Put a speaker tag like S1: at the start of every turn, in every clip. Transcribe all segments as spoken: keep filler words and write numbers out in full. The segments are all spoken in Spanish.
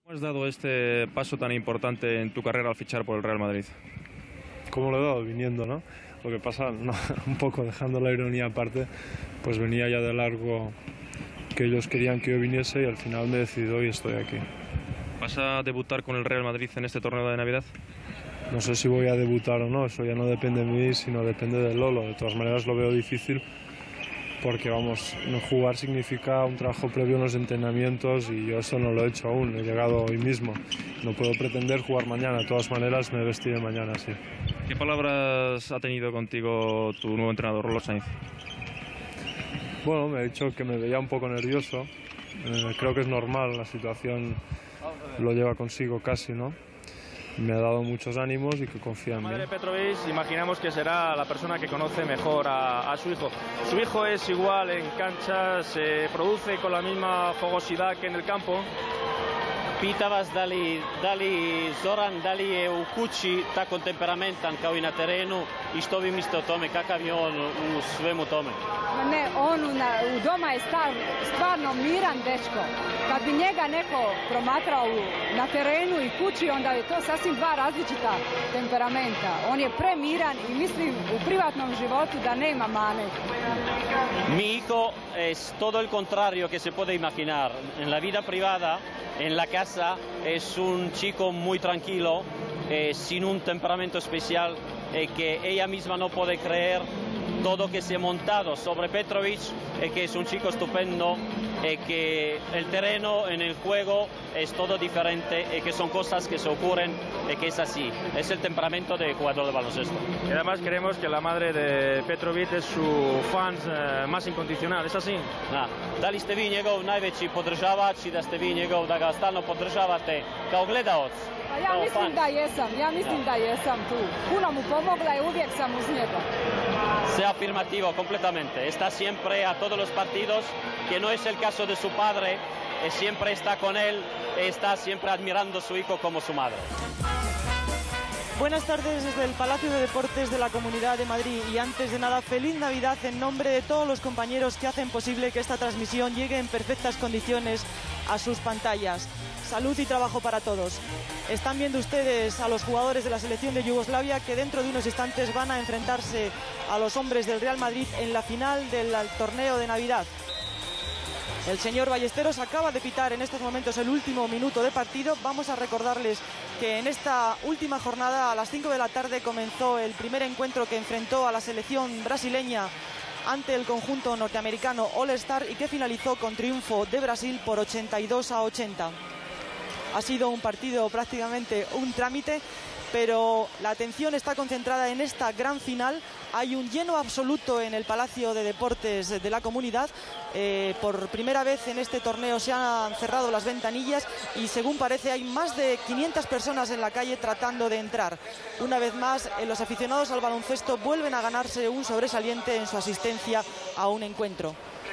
S1: ¿Cómo has dado este paso tan importante en tu carrera al fichar por el Real Madrid?
S2: ¿Cómo lo he dado? Viniendo, ¿no? Lo que pasa, no, un poco dejando la ironía aparte, pues venía ya de largo que ellos querían que yo viniese y al final me he decidido y estoy aquí.
S1: ¿Vas a debutar con el Real Madrid en este torneo de Navidad?
S2: No sé si voy a debutar o no, eso ya no depende de mí, sino depende del Lolo. De todas maneras lo veo difícil porque, vamos, no jugar significa un trabajo previo en los entrenamientos y yo eso no lo he hecho aún, he llegado hoy mismo. No puedo pretender jugar mañana, de todas maneras me vestiré mañana, sí.
S1: ¿Qué palabras ha tenido contigo tu nuevo entrenador, Rolo Sainz?
S2: Bueno, me ha dicho que me veía un poco nervioso, eh, creo que es normal, la situación lo lleva consigo casi, ¿no? Me ha dado muchos ánimos y que confía en mí.
S3: Madre Petrovic, imaginamos que será la persona que conoce mejor a, a su hijo. Su hijo es igual en cancha, se produce con la misma fogosidad que en el campo.
S4: Pita vas da li, da li Zoran, da li je u kući tako temperamentan kao i na terenu i što vi mislite o tome, kakav je on u svemu tome?
S5: Ne, on u, na, u doma je stav, stvarno miran dečko. Kad bi njega neko promatrao na terenu i kući, onda je to sasvim dva različita temperamenta. On je premiran i mislim u privatnom životu da nema mane.
S4: Mi hijo es todo el contrario que se puede imaginar. En la vida privada, en la casa, es un chico muy tranquilo, eh, sin un temperamento especial, eh, que ella misma no puede creer todo que se ha montado sobre Petrovic, eh, que es un chico estupendo, eh, que el terreno en el juego es todo diferente, eh, que son cosas que se ocurren, eh, que es así. Es el temperamento de jugador de baloncesto.
S3: Y además creemos que la madre de Petrovic es su fan eh, más incondicional, ¿es así?
S4: Da. Da li ste vi njegov najveći podržavač i da ste vi njegov, da ga stalno podržavate kao gledaoc?
S5: Pa ja mislim da jesam, ja mislim da jesam tu. Puno mu pomogla i uvijek sam uz njega.
S4: Sea afirmativo completamente. Está siempre a todos los partidos, que no es el caso de su padre, eh, siempre está con él, está siempre admirando a su hijo como su madre.
S6: Buenas tardes desde el Palacio de Deportes de la Comunidad de Madrid y antes de nada, feliz Navidad en nombre de todos los compañeros que hacen posible que esta transmisión llegue en perfectas condiciones a sus pantallas. Salud y trabajo para todos. Están viendo ustedes a los jugadores de la selección de Yugoslavia que dentro de unos instantes van a enfrentarse a los hombres del Real Madrid en la final del torneo de Navidad. El señor Ballesteros acaba de pitar en estos momentos el último minuto de partido. Vamos a recordarles que en esta última jornada a las cinco de la tarde comenzó el primer encuentro que enfrentó a la selección brasileña ante el conjunto norteamericano All Star y que finalizó con triunfo de Brasil por ochenta y dos a ochenta. Ha sido un partido prácticamente un trámite, pero la atención está concentrada en esta gran final. Hay un lleno absoluto en el Palacio de Deportes de la Comunidad. Eh, por primera vez en este torneo se han cerrado las ventanillas y según parece hay más de quinientas personas en la calle tratando de entrar. Una vez más, eh, los aficionados al baloncesto vuelven a ganarse un sobresaliente en su asistencia a un encuentro.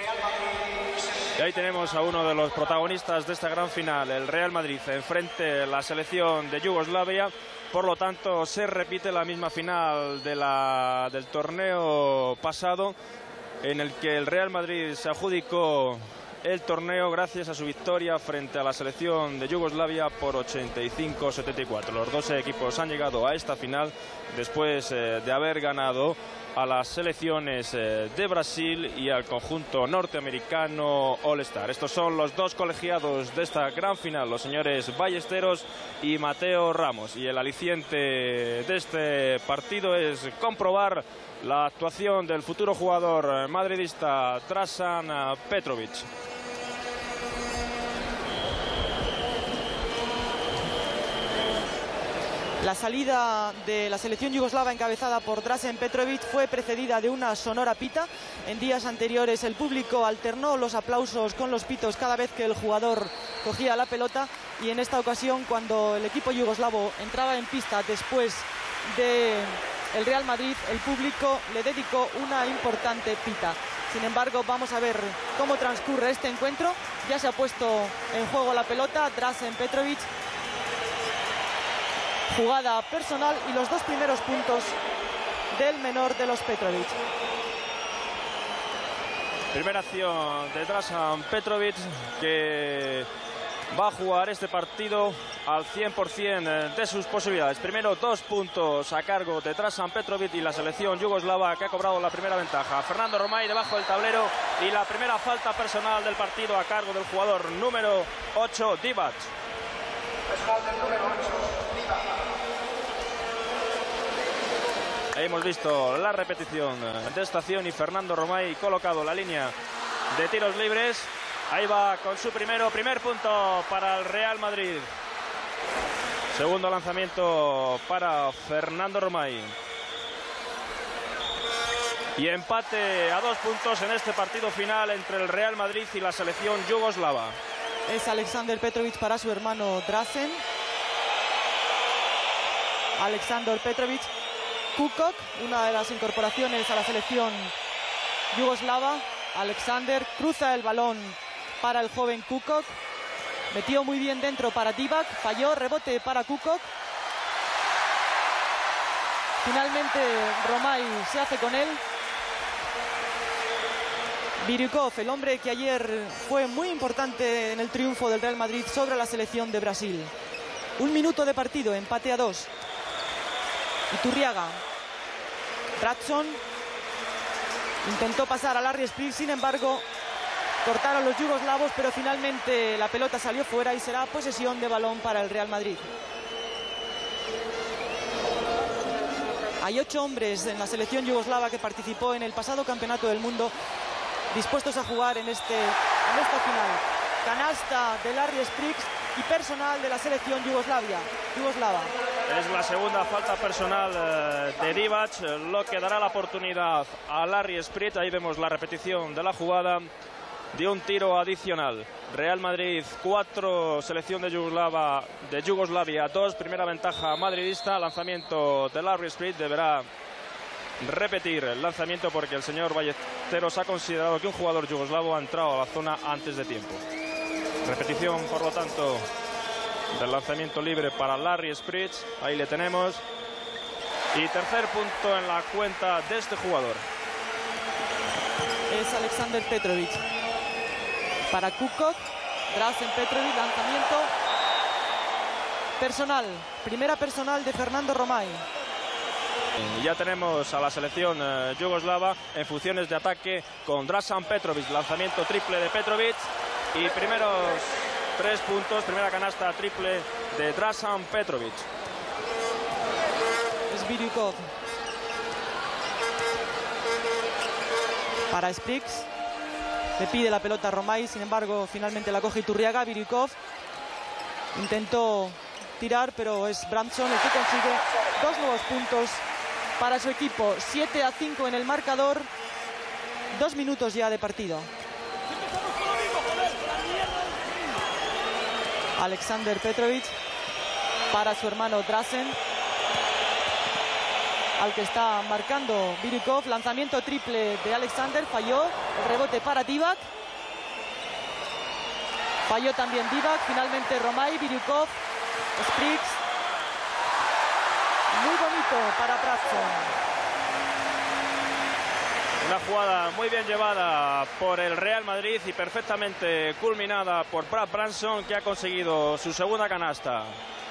S3: Y ahí tenemos a uno de los protagonistas de esta gran final, el Real Madrid, enfrente a la selección de Yugoslavia. Por lo tanto, se repite la misma final de la, del torneo pasado, en el que el Real Madrid se adjudicó el torneo gracias a su victoria frente a la selección de Yugoslavia por ochenta y cinco a setenta y cuatro. Los dos equipos han llegado a esta final después eh, de haber ganado a las selecciones eh, de Brasil y al conjunto norteamericano All Star. Estos son los dos colegiados de esta gran final, los señores Ballesteros y Mateo Ramos. Y el aliciente de este partido es comprobar la actuación del futuro jugador madridista Dražan Petrovic.
S6: La salida de la selección yugoslava encabezada por Dražan Petrovic fue precedida de una sonora pita. En días anteriores el público alternó los aplausos con los pitos cada vez que el jugador cogía la pelota y en esta ocasión, cuando el equipo yugoslavo entraba en pista después del Real Madrid, el público le dedicó una importante pita. Sin embargo, vamos a ver cómo transcurre este encuentro. Ya se ha puesto en juego la pelota Dražan Petrovic. Jugada personal y los dos primeros puntos del menor de los Petrovic.
S3: Primera acción de Dražan Petrovic, que va a jugar este partido al cien por cien de sus posibilidades. Primero, dos puntos a cargo de Dražan Petrović y la selección yugoslava, que ha cobrado la primera ventaja. Fernando Romay debajo del tablero y la primera falta personal del partido a cargo del jugador número ocho, Divac. Hemos visto la repetición de esta acción y Fernando Romay colocado la línea de tiros libres. Ahí va con su primero, primer punto para el Real Madrid. Segundo lanzamiento para Fernando Romay. Y empate a dos puntos en este partido final entre el Real Madrid y la selección yugoslava.
S6: Es Aleksandar Petrović para su hermano Dražen. Aleksandar Petrović. Kukoc, una de las incorporaciones a la selección yugoslava. Aleksandar cruza el balón para el joven Kukoc. Metió muy bien dentro para Divac. Falló, rebote para Kukoc. Finalmente Romay se hace con él. Biriukov, el hombre que ayer fue muy importante en el triunfo del Real Madrid sobre la selección de Brasil. Un minuto de partido, empate a dos. Iturriaga. Dražon intentó pasar a Larry Spriggs, sin embargo cortaron los yugoslavos, pero finalmente la pelota salió fuera y será posesión de balón para el Real Madrid. Hay ocho hombres en la selección yugoslava que participó en el pasado Campeonato del Mundo dispuestos a jugar en, este, en esta final. Canasta de Larry Spriggs y personal de la selección Yugoslavia, yugoslava.
S3: Es la segunda falta personal eh, de Divac, lo que dará la oportunidad a Larry Spriggs. Ahí vemos la repetición de la jugada de un tiro adicional. Real Madrid cuatro, selección de Yugoslava, de Yugoslavia dos, primera ventaja madridista. Lanzamiento de Larry Spriggs, deberá repetir el lanzamiento porque el señor Ballesteros ha considerado que un jugador yugoslavo ha entrado a la zona antes de tiempo. Repetición, por lo tanto, del lanzamiento libre para Larry Spriggs. Ahí le tenemos. Y tercer punto en la cuenta de este jugador.
S6: Es Aleksandar Petrović. Para Kukoc, Dražen Petrović, lanzamiento personal. Primera personal de Fernando Romay.
S3: Ya tenemos a la selección eh, yugoslava en funciones de ataque con Dražan Petrović. Lanzamiento triple de Petrović. Y primeros tres puntos, primera canasta triple de Dražan Petrović.
S6: Es Biriukov. Para Spriggs. Le pide la pelota a Romay, sin embargo, finalmente la coge Iturriaga. Biriukov intentó tirar, pero es Bramson el que consigue dos nuevos puntos para su equipo. siete a cinco en el marcador. Dos minutos ya de partido. Aleksandar Petrović para su hermano Dražen, al que está marcando Biriukov. Lanzamiento triple de Aleksandar, falló. El rebote para Divac. Falló también Divac. Finalmente Romay, Biriukov, Spriggs. Muy bonito para Dražon.
S3: Una jugada muy bien llevada por el Real Madrid y perfectamente culminada por Brad Branson, que ha conseguido su segunda canasta.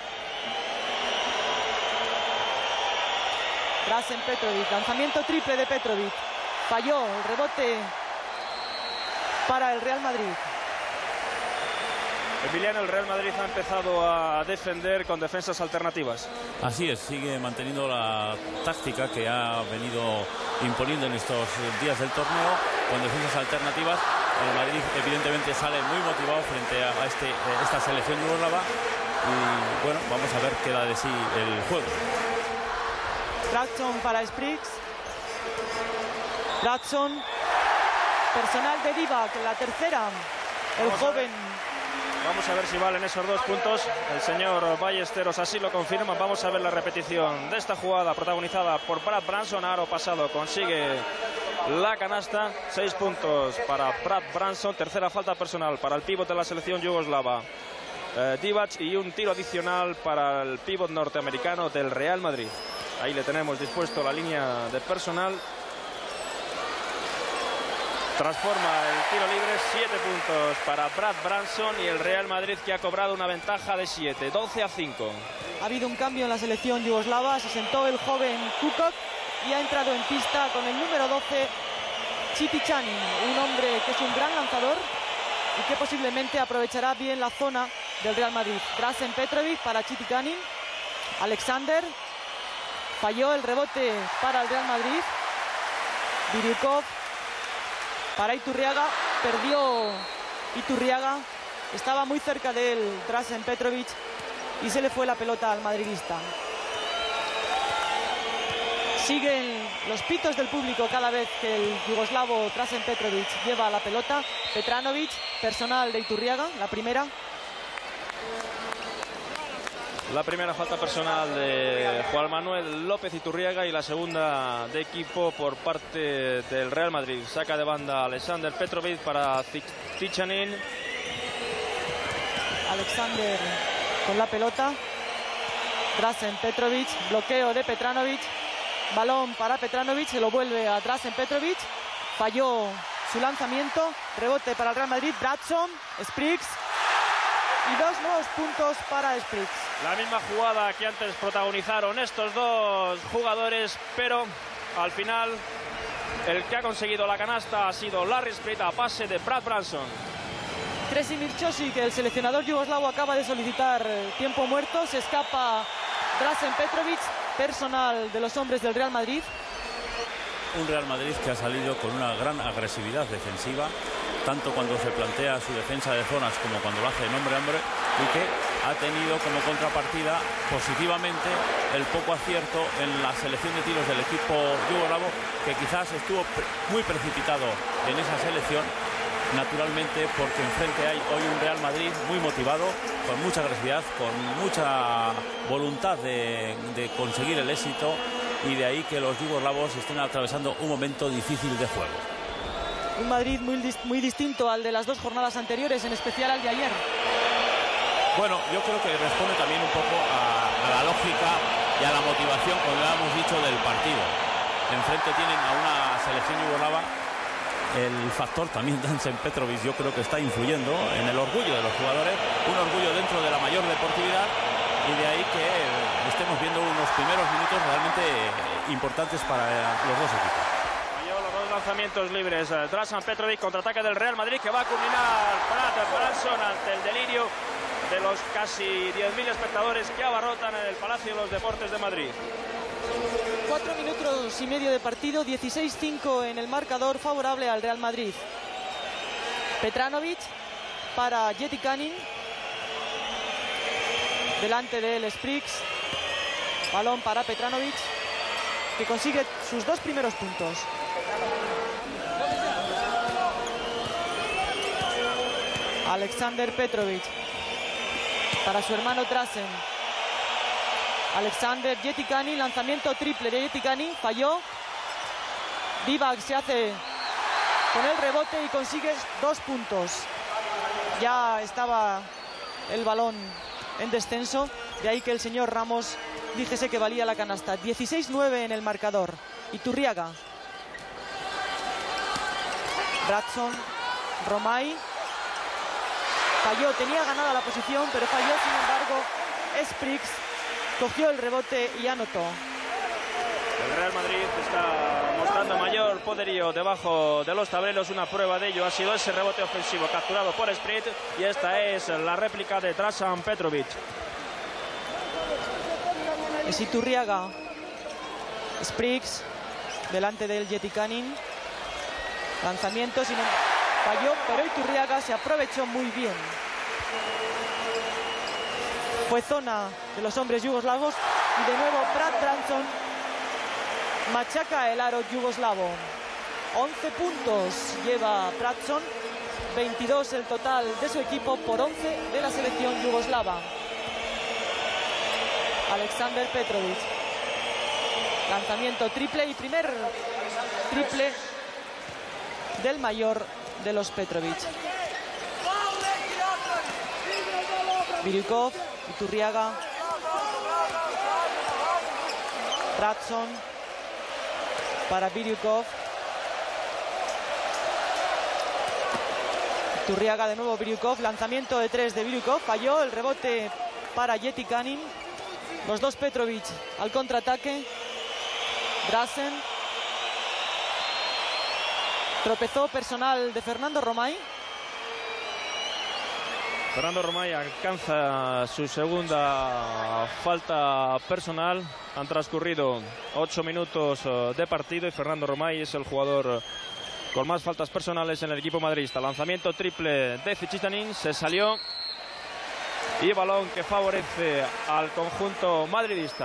S6: Dražen Petrović, lanzamiento triple de Petrović. Falló, el rebote para el Real Madrid.
S3: Emiliano, el Real Madrid ha empezado a defender con defensas alternativas.
S7: Así es, sigue manteniendo la táctica que ha venido imponiendo en estos días del torneo, con defensas alternativas. El Madrid evidentemente sale muy motivado frente a este, esta selección yugoslava y bueno, vamos a ver qué da de sí el juego.
S6: Dražon para Spriggs. Dražon, personal de Divac, la tercera. El
S3: Vamos
S6: joven.
S3: Vamos a ver si valen esos dos puntos. El señor Ballesteros así lo confirma. Vamos a ver la repetición de esta jugada protagonizada por Brad Branson. Aro pasado consigue la canasta. Seis puntos para Brad Branson. Tercera falta personal para el pívot de la selección yugoslava, eh, Divac, y un tiro adicional para el pívot norteamericano del Real Madrid. Ahí le tenemos dispuesto la línea de personal. transforma el tiro libre. Siete puntos para Brad Branson y el Real Madrid, que ha cobrado una ventaja de siete, doce a cinco.
S6: Ha habido un cambio en la selección yugoslava. Se sentó el joven Kukoc y ha entrado en pista con el número doce, Cvicianin, un hombre que es un gran lanzador y que posiblemente aprovechará bien la zona del Real Madrid. Dražen Petrović para Cvicianin. Alexander falló el rebote para el Real Madrid. Biriukov para Iturriaga. Perdió Iturriaga. Estaba muy cerca de él Dražen Petrović y se le fue la pelota al madridista. Siguen los pitos del público cada vez que el yugoslavo Dražen Petrović lleva la pelota. Petranović, personal de Iturriaga, la primera.
S3: La primera falta personal de Juan Manuel López Iturriaga y la segunda de equipo por parte del Real Madrid. Saca de banda Alexander Petrović para Cvicianin.
S6: Alexander con la pelota. Dražen Petrović, bloqueo de Petranović. Balón para Petranović, se lo vuelve a Dražen Petrović. Falló su lanzamiento. Rebote para el Real Madrid. Branson, Spriggs. Y dos nuevos puntos para Spriggs.
S3: La misma jugada que antes protagonizaron estos dos jugadores, pero al final el que ha conseguido la canasta ha sido Larry Spriggs a pase de Brad Branson.
S6: Kresimir Ćosić, el seleccionador yugoslavo, acaba de solicitar tiempo muerto. Se escapa Dražen Petrović, personal de los hombres del Real Madrid.
S7: Un Real Madrid que ha salido con una gran agresividad defensiva, tanto cuando se plantea su defensa de zonas como cuando lo hace en hombre a hombre, y que ha tenido como contrapartida positivamente el poco acierto en la selección de tiros del equipo yugoslavo, que quizás estuvo muy precipitado en esa selección, naturalmente porque enfrente hay hoy un Real Madrid muy motivado, con mucha agresividad, con mucha voluntad de, de conseguir el éxito, y de ahí que los yugoslavos estén atravesando un momento difícil de juego.
S6: Un Madrid muy, muy distinto al de las dos jornadas anteriores, en especial al de ayer.
S7: Bueno, yo creo que responde también un poco a, a la lógica y a la motivación, como ya hemos dicho, del partido. Enfrente tienen a una selección yugoslava. El factor también Dražen Petrović yo creo que está influyendo en el orgullo de los jugadores, un orgullo dentro de la mayor deportividad, y de ahí que estemos viendo unos primeros minutos realmente importantes para los dos equipos.
S3: Los dos lanzamientos libres. Dražen Petrović, contraataque del Real Madrid, que va a culminar Brad Branson ante el delirio de los casi diez mil espectadores que abarrotan en el Palacio de los Deportes de Madrid.
S6: Cuatro minutos y medio de partido, dieciséis cinco en el marcador, favorable al Real Madrid. Petranović para Cvicianin. Delante de él Spriggs. Balón para Petranović, que consigue sus dos primeros puntos. Alexander Petrović para su hermano Dražen. Alexander Cvicianin, lanzamiento triple de Cvicianin, falló. Divac se hace con el rebote y consigue dos puntos. Ya estaba el balón en descenso, de ahí que el señor Ramos dijese que valía la canasta. dieciséis nueve en el marcador. Iturriaga. Branson, Romay. Falló, tenía ganada la posición, pero falló, sin embargo, Spriggs cogió el rebote y anotó.
S3: El Real Madrid está mostrando mayor poderío debajo de los tableros. Una prueba de ello ha sido ese rebote ofensivo capturado por Spriggs, y esta es la réplica de Dražen Petrović.
S6: Es Iturriaga. Spriggs delante del Cvicianin. Lanzamiento, sin embargo, falló, pero Iturriaga se aprovechó muy bien. Fue zona de los hombres yugoslavos y de nuevo Brad Branson machaca el aro yugoslavo. once puntos lleva Branson, veintidós el total de su equipo por once de la selección yugoslava. Alexander Petrović. Lanzamiento triple y primer triple del mayor de los Petrović. Biriukov, Iturriaga, Branson para Biriukov. Iturriaga de nuevo, Biryukov, lanzamiento de tres de Biryukov, falló, el rebote para Yetikanin. Los dos Petrovic al contraataque. Drazen. Tropezó personal de Fernando Romay.
S3: Fernando Romay alcanza su segunda falta personal. Han transcurrido ocho minutos de partido y Fernando Romay es el jugador con más faltas personales en el equipo madridista. Lanzamiento triple de Tzitzitanin, se salió. Y balón que favorece al conjunto madridista.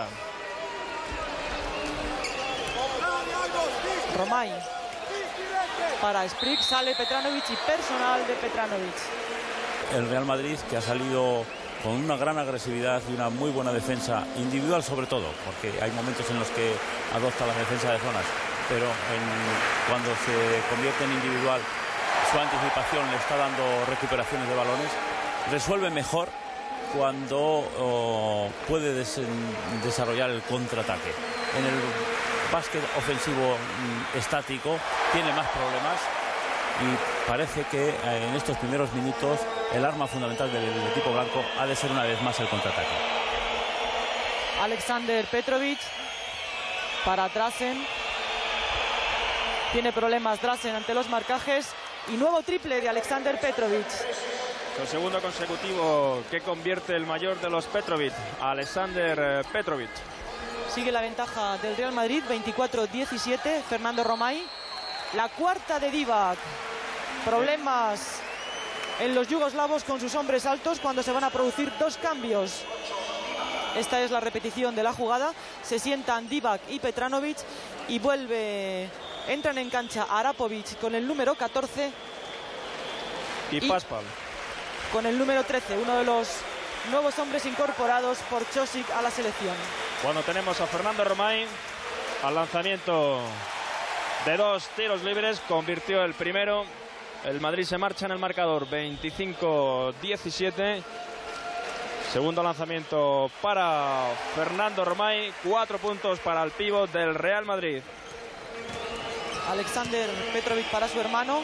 S6: Romay para Spriggs, sale Petranovic y personal de Petranovic.
S7: El Real Madrid, que ha salido con una gran agresividad y una muy buena defensa individual, sobre todo, porque hay momentos en los que adopta la defensa de zonas, pero en, cuando se convierte en individual, su anticipación le está dando recuperaciones de balones, resuelve mejor cuando oh, puede des desarrollar el contraataque. En el básquet ofensivo mm, estático tiene más problemas y parece que eh, en estos primeros minutos el arma fundamental del, del equipo blanco ha de ser una vez más el contraataque.
S6: Alexander Petrovic para Drazen. Tiene problemas Drazen ante los marcajes y nuevo triple de Alexander Petrovic.
S3: El segundo consecutivo que convierte el mayor de los Petrovic, Alexander Petrovic.
S6: Sigue la ventaja del Real Madrid, veinticuatro diecisiete, Fernando Romay. La cuarta de Divac. Problemas en los yugoslavos con sus hombres altos cuando se van a producir dos cambios. Esta es la repetición de la jugada. Se sientan Divac y Petranovic y vuelve, entran en cancha Arapovic con el número catorce.
S3: Y, y Paspal
S6: con el número trece, uno de los nuevos hombres incorporados por Chosic a la selección.
S3: Cuando tenemos a Fernando Romay al lanzamiento de dos tiros libres, convirtió el primero. El Madrid se marcha en el marcador, veinticinco diecisiete. Segundo lanzamiento para Fernando Romay, cuatro puntos para el pívot del Real Madrid.
S6: Alexander Petrovic para su hermano.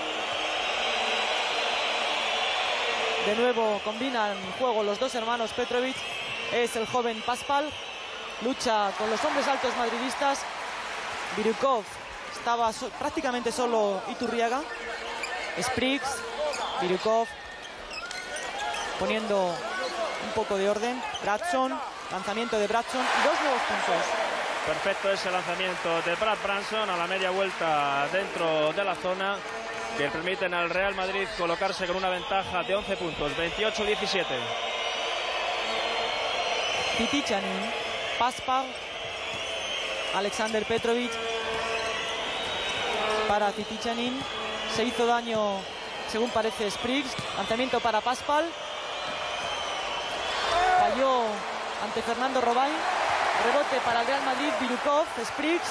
S6: De nuevo combinan juego los dos hermanos Petrovic. Es el joven Paspal. Lucha con los hombres altos madridistas. Biryukov estaba so prácticamente solo Iturriaga. Spriggs, Biryukov poniendo un poco de orden. Bradson, lanzamiento de Bradson y dos nuevos puntos.
S3: Perfecto ese lanzamiento de Brad Branson a la media vuelta dentro de la zona, que permiten al Real Madrid colocarse con una ventaja de once puntos, veintiocho diecisiete.
S6: Tzitzitanin, Paspal, Alexander Petrovic para Tzitzitanin. Se hizo daño, según parece, Spriggs. Lanzamiento para Paspal. Falló ante Fernando Romay. Rebote para el Real Madrid, Biryukov, Spriggs.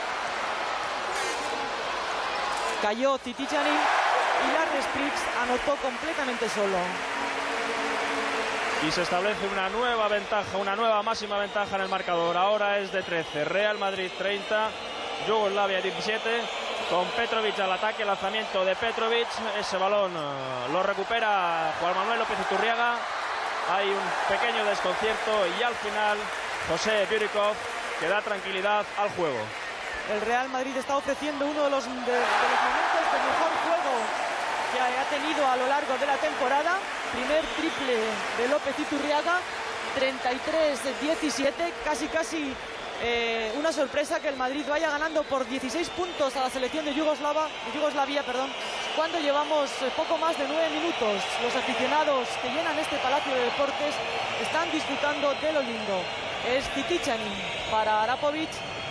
S6: Cayó Tzitzitanin y Larry Spriggs anotó completamente solo.
S3: Y se establece una nueva ventaja, una nueva máxima ventaja en el marcador. Ahora es de trece. Real Madrid treinta, Yugoslavia diecisiete. Con Petrovic al ataque, lanzamiento de Petrovic. Ese balón uh, lo recupera Juan Manuel López Iturriaga. Hay un pequeño desconcierto y al final José Biryukov que da tranquilidad al juego.
S6: El Real Madrid está ofreciendo uno de los, de, de los momentos de mejor juego que ha tenido a lo largo de la temporada. Primer triple de López Iturriaga, treinta y tres diecisiete, casi casi eh, una sorpresa que el Madrid vaya ganando por dieciséis puntos a la selección de Yugoslava, de Yugoslavia, perdón, cuando llevamos poco más de nueve minutos. Los aficionados que llenan este Palacio de Deportes están disfrutando de lo lindo. Es Tzitzitanin para Arapovic,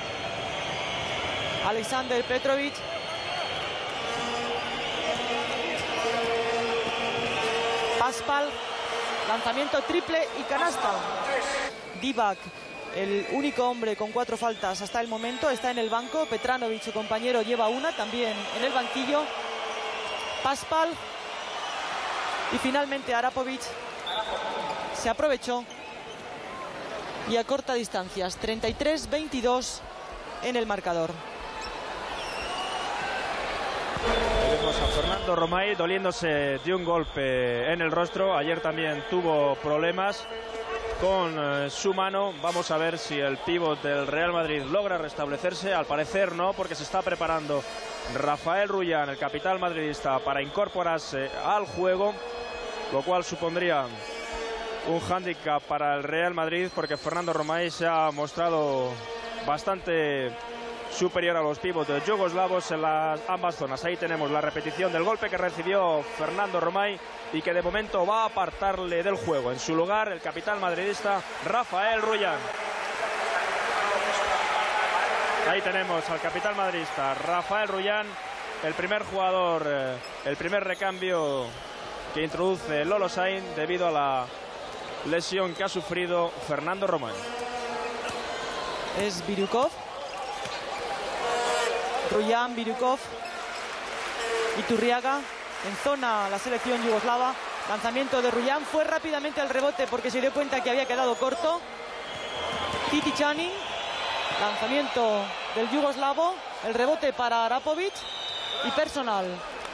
S6: Alexander Petrovic. Paspal, lanzamiento triple y canasta. Divac, el único hombre con cuatro faltas hasta el momento, está en el banco. Petranovic, su compañero, lleva una también en el banquillo. Paspal y finalmente Arapovic se aprovechó y a corta distancias, treinta y tres veintidós en el marcador.
S3: tenemos a Fernando Romay doliéndose de un golpe en el rostro. Ayer también tuvo problemas con eh, su mano. Vamos a ver si el pívot del Real Madrid logra restablecerse. Al parecer no, porque se está preparando Rafael Rullán, el capitán madridista, para incorporarse al juego, lo cual supondría un hándicap para el Real Madrid, porque Fernando Romay se ha mostrado bastante superior a los pivotes yugoslavos en las ambas zonas. Ahí tenemos la repetición del golpe que recibió Fernando Romay y que de momento va a apartarle del juego. En su lugar, el capitán madridista Rafael Rullán. Ahí tenemos al capitán madridista Rafael Rullán, el primer jugador, eh, el primer recambio que introduce Lolo Sainz debido a la lesión que ha sufrido Fernando Romay.
S6: Es Birukov. Rullán, Birukov, Iturriaga en zona la selección yugoslava. Lanzamiento de Rullán, fue rápidamente al rebote porque se dio cuenta que había quedado corto. Titichani, lanzamiento del yugoslavo, el rebote para Arapovic y personal.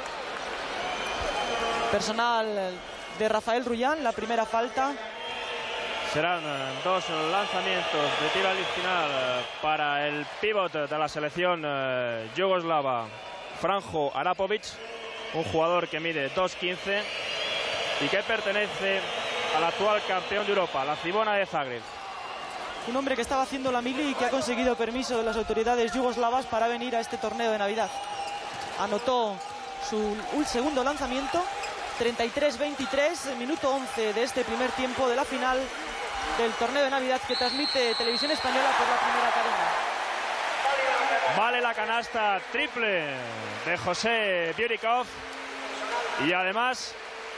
S6: Personal de Rafael Rullán, la primera falta.
S3: Serán dos lanzamientos de tiro al final para el pívot de la selección yugoslava, Franjo Arapovic, un jugador que mide dos quince y que pertenece al actual campeón de Europa, la Cibona de Zagreb.
S6: Un hombre que estaba haciendo la mili y que ha conseguido permiso de las autoridades yugoslavas para venir a este torneo de Navidad. Anotó su segundo lanzamiento, treinta y tres veintitrés, minuto once de este primer tiempo de la final del torneo de Navidad que transmite Televisión Española por la primera cadena.
S3: Vale la canasta triple de José Birukov y además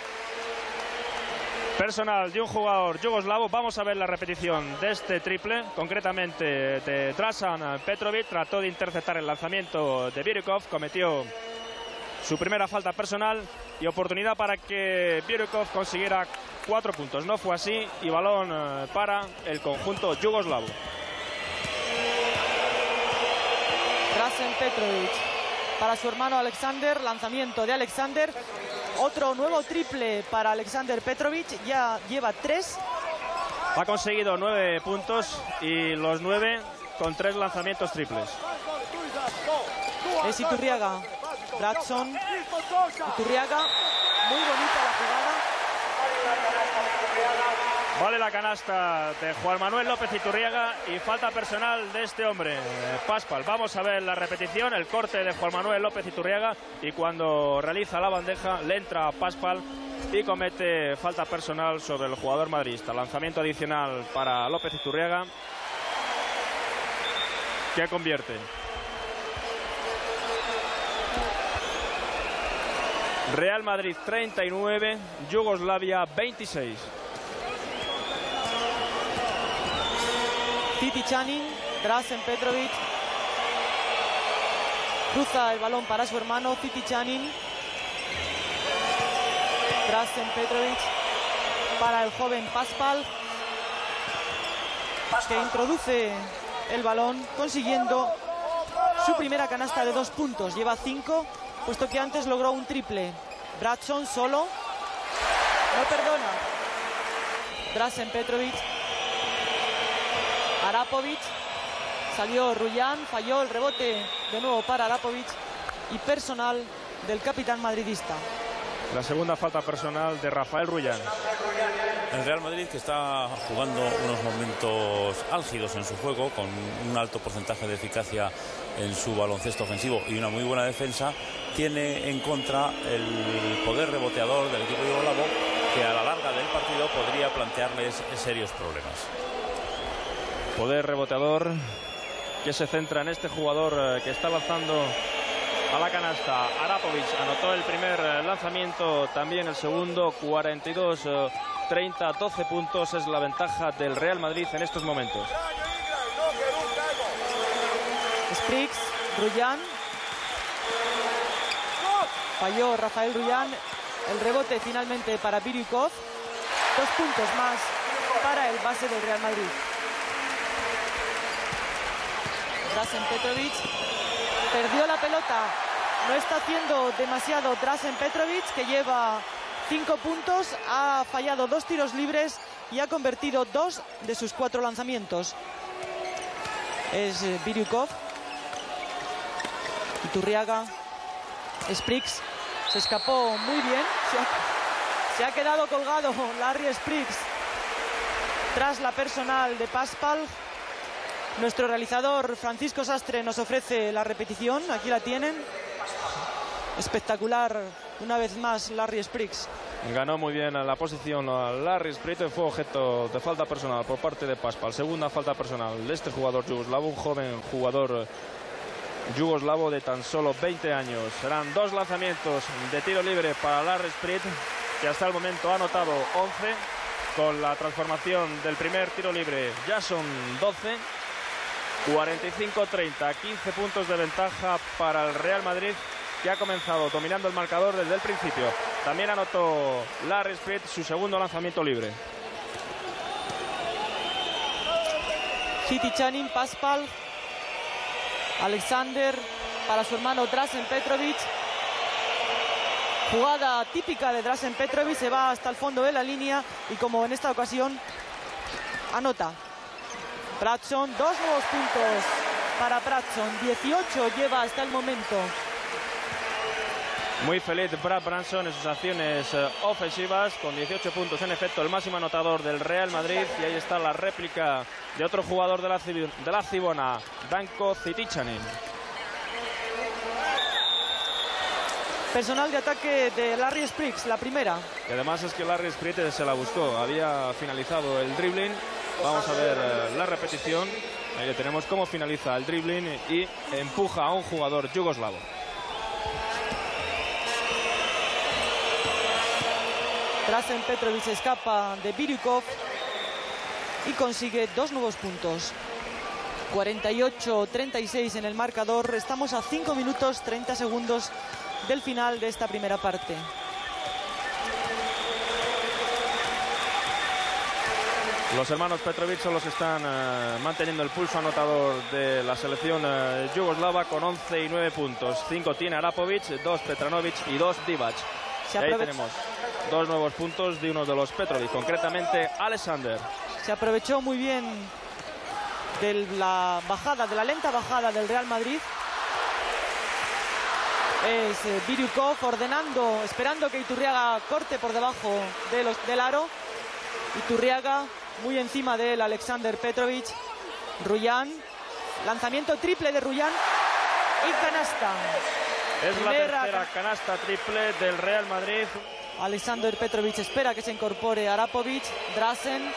S3: personal de un jugador yugoslavo. Vamos a ver la repetición de este triple, concretamente de Dražan Petrovic. Trató de interceptar el lanzamiento de Birukov, cometió su primera falta personal y oportunidad para que Birukov consiguiera cuatro puntos. No fue así y balón para el conjunto yugoslavo.
S6: Dražan Petrovic para su hermano Alexander, lanzamiento de Alexander. Otro nuevo triple para Alexander Petrovic, ya lleva tres.
S3: Ha conseguido nueve puntos y los nueve con tres lanzamientos triples.
S6: Es Iturriaga, Dražan, Iturriaga, muy bonita la jugada.
S3: Vale la canasta de Juan Manuel López Iturriaga y falta personal de este hombre, Paspal. Vamos a ver la repetición, el corte de Juan Manuel López Iturriaga y cuando realiza la bandeja le entra a Paspal y comete falta personal sobre el jugador madridista. Lanzamiento adicional para López Iturriaga que convierte. Real Madrid treinta y nueve, Yugoslavia veintiséis.
S6: Titichani, Dražan Petrovic. Cruza el balón para su hermano Titichani. Dražan Petrovic para el joven Paspal, que introduce el balón consiguiendo su primera canasta de dos puntos. Lleva cinco, puesto que antes logró un triple. Dražan solo. No perdona. Dražan Petrovic. Arapovic. Salió Rullán, falló el rebote de nuevo para Arapovic y personal del capitán madridista.
S3: La segunda falta personal de Rafael Rullán.
S7: El Real Madrid, que está jugando unos momentos álgidos en su juego, con un alto porcentaje de eficacia en su baloncesto ofensivo y una muy buena defensa, tiene en contra el poder reboteador del equipo yugoslavo, que a la larga del partido podría plantearles serios problemas.
S3: Poder reboteador que se centra en este jugador que está lanzando a la canasta. Arapovic anotó el primer lanzamiento, también el segundo. Cuarenta y dos treinta, doce puntos es la ventaja del Real Madrid en estos momentos.
S6: Spriggs, Rullán. Falló Rafael Rullán. El rebote finalmente para Birukov. Dos puntos más para el base del Real Madrid. Dražan Petrovic perdió la pelota no está haciendo demasiado Drazen Petrovic, que lleva cinco puntos, ha fallado dos tiros libres y ha convertido dos de sus cuatro lanzamientos. Es eh, Biryukov, Iturriaga, Spriggs, se escapó muy bien, se ha, se ha quedado colgado Larry Spriggs tras la personal de Paspal. Nuestro realizador Francisco Sastre nos ofrece la repetición, aquí la tienen. Espectacular una vez más Larry Spriggs.
S3: Ganó muy bien la posición a Larry Spriggs, fue objeto de falta personal por parte de Paspal. Segunda falta personal de este jugador yugoslavo, un joven jugador yugoslavo de tan solo veinte años. Serán dos lanzamientos de tiro libre para Larry Spriggs, que hasta el momento ha anotado once. Con la transformación del primer tiro libre ya son doce. cuarenta y cinco treinta, quince puntos de ventaja para el Real Madrid, que ha comenzado dominando el marcador desde el principio. También anotó Larry Spriggs su segundo lanzamiento libre.
S6: Citichanin, Paspal, Alexander para su hermano Drazen Petrovic. Jugada típica de Drazen Petrovic, se va hasta el fondo de la línea y, como en esta ocasión, anota. Bratson, dos nuevos puntos para Bratson, dieciocho lleva hasta el momento.
S3: Muy feliz Brad Branson en sus acciones eh, ofensivas, con dieciocho puntos en efecto, el máximo anotador del Real Madrid. Y ahí está la réplica de otro jugador de la, de la Cibona, Danko Citichanin.
S6: Personal de ataque de Larry Spriggs, la primera.
S3: Y además es que Larry Spriggs se la buscó, había finalizado el dribbling. Vamos a ver eh, la repetición. Ahí le tenemos cómo finaliza el dribbling y empuja a un jugador yugoslavo.
S6: Drazen Petrovic escapa de Biryukov y consigue dos nuevos puntos. cuarenta y ocho treinta y seis en el marcador. Estamos a cinco minutos treinta segundos del final de esta primera parte.
S3: Los hermanos Petrovic son los que están eh, manteniendo el pulso anotador de la selección eh, yugoslava, con once y nueve puntos. cinco tiene Arapovic, dos Petranovic y dos Divac. Y ahí tenemos dos nuevos puntos de uno de los Petrovic, concretamente Alexander.
S6: Se aprovechó muy bien de la bajada, de la lenta bajada del Real Madrid. Es eh, Biryukov ordenando, esperando que Iturriaga corte por debajo de los, del aro. Iturriaga muy encima de él, Alexander Petrovic. Ruyan, lanzamiento triple de Ruyan y canasta.
S3: Es
S6: Primera
S3: la tercera canasta triple del Real Madrid.
S6: Alexander Petrovic espera que se incorpore Arapovic. Drazen.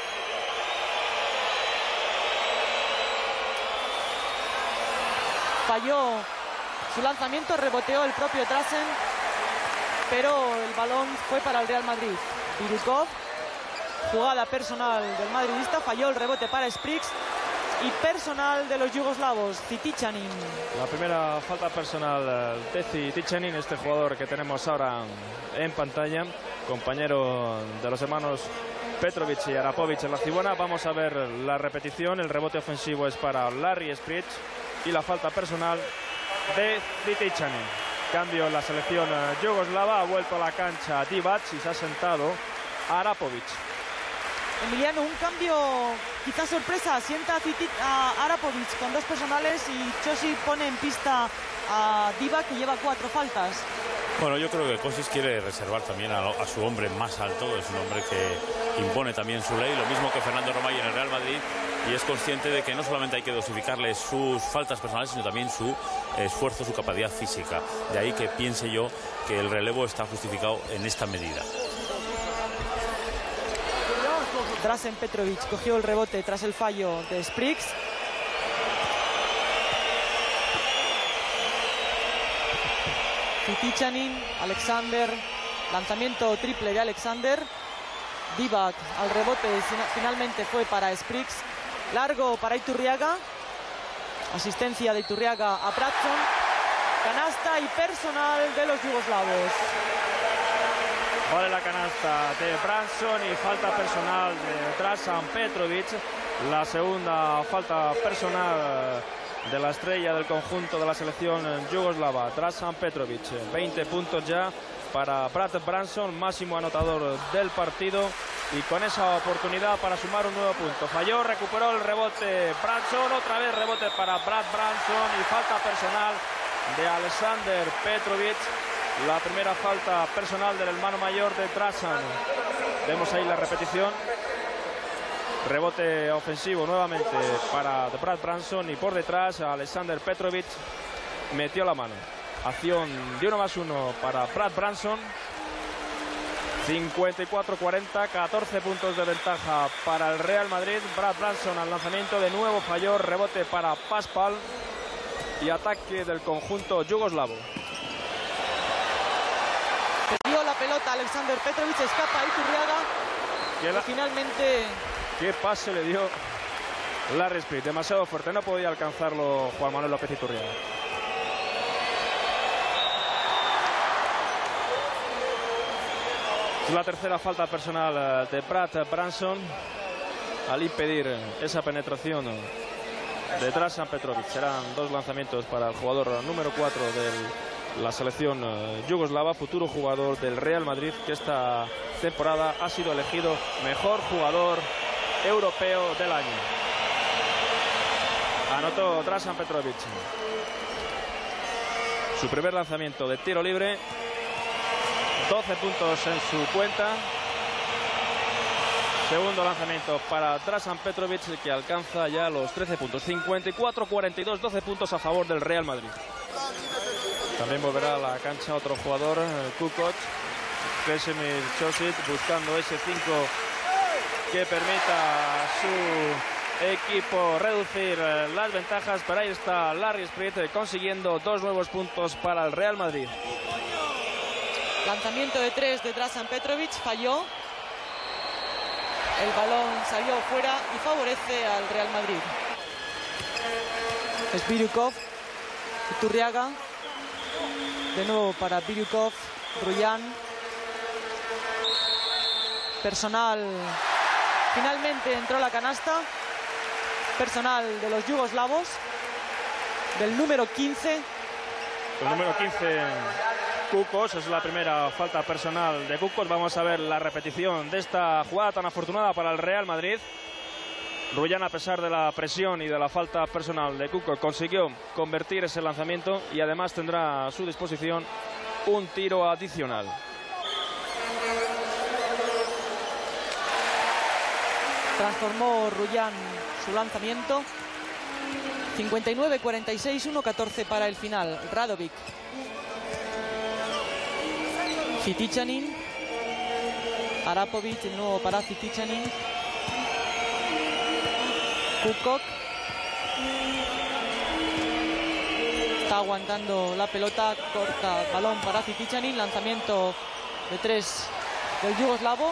S6: Falló su lanzamiento, reboteó el propio Drazen, pero el balón fue para el Real Madrid. Biryukov, jugada personal del madridista, falló el rebote para Spriggs. Y personal de los yugoslavos, Citichanin. La
S3: primera falta personal de Citichanin, este jugador que tenemos ahora en pantalla, compañero de los hermanos Petrovic y Arapovic en la Cibona. Vamos a ver la repetición. El rebote ofensivo es para Larry Spriggs y la falta personal de Citichanin. Cambio en la selección yugoslava, ha vuelto a la cancha Divac y se ha sentado Arapovic.
S6: Emiliano, un cambio quizás sorpresa, sienta a Arapovic con dos personales y Chosi pone en pista a Divac, que lleva cuatro faltas.
S7: Bueno, yo creo que Košić quiere reservar también a, a su hombre más alto, es un hombre que impone también su ley, lo mismo que Fernando Romay en el Real Madrid, y es consciente de que no solamente hay que dosificarle sus faltas personales, sino también su esfuerzo, su capacidad física. De ahí que piense yo que el relevo está justificado en esta medida.
S6: Drazen Petrovic cogió el rebote tras el fallo de Spriggs. Citichanin, Alexander, lanzamiento triple de Alexander. Divac al rebote, finalmente fue para Spriggs. Largo para Iturriaga. Asistencia de Iturriaga a Bratson. Canasta y personal de los yugoslavos.
S3: Vale la canasta de Branson y falta personal de Drazen Petrovic. La segunda falta personal de la estrella del conjunto de la selección yugoslava, Dražan Petrovic. veinte puntos ya para Brad Branson, máximo anotador del partido, y con esa oportunidad para sumar un nuevo punto. Falló, recuperó el rebote Branson, otra vez rebote para Brad Branson y falta personal de Aleksandar Petrovic. La primera falta personal del hermano mayor de Dražan. Vemos ahí la repetición. Rebote ofensivo nuevamente para Brad Branson y por detrás Aleksandar Petrovic metió la mano. Acción de uno más uno para Brad Branson. cincuenta y cuatro cuarenta, catorce puntos de ventaja para el Real Madrid. Brad Branson al lanzamiento, de nuevo falló, rebote para Paspal y ataque del conjunto yugoslavo.
S6: Perdió la pelota Aleksandar Petrovic, escapa Iturriaga.
S3: Que la...
S6: Finalmente...
S3: ¿Qué pase le dio Larry Split? Demasiado fuerte, no podía alcanzarlo Juan Manuel López Iturriaga. Es la tercera falta personal de Brad Branson al impedir esa penetración de Dražan Petrovic. Serán dos lanzamientos para el jugador número cuatro de la selección yugoslava, futuro jugador del Real Madrid, que esta temporada ha sido elegido mejor jugador europeo del año. Anotó Dražan Petrovic su primer lanzamiento de tiro libre. doce puntos en su cuenta. Segundo lanzamiento para Dražan Petrovic, que alcanza ya los trece puntos. cincuenta y cuatro cuarenta y dos, doce puntos a favor del Real Madrid. También volverá a la cancha otro jugador, Kukoc. Kresimir Ćosić buscando ese cinco que permita a su equipo reducir las ventajas. Pero ahí está Larry Split consiguiendo dos nuevos puntos para el Real Madrid.
S6: Lanzamiento de tres de Dražan Petrovic, falló. El balón salió fuera y favorece al Real Madrid. Es Biryukov, Iturriaga. De nuevo para Biryukov, Rujan. Personal. Finalmente entró la canasta. Personal de los yugoslavos. Del número quince.
S3: El número quince... Kukoc, es la primera falta personal de Kukoc. Vamos a ver la repetición de esta jugada tan afortunada para el Real Madrid. Rujan, a pesar de la presión y de la falta personal de Kukoc, consiguió convertir ese lanzamiento y además tendrá a su disposición un tiro adicional.
S6: Transformó Rujan su lanzamiento. cincuenta y nueve cuarenta y seis, uno catorce para el final. Radovic. Cvitićanin, Arapovic, de nuevo para Cvitićanin, Kukoc, está aguantando la pelota, corta balón para Cvitićanin, lanzamiento de tres del yugoslavo,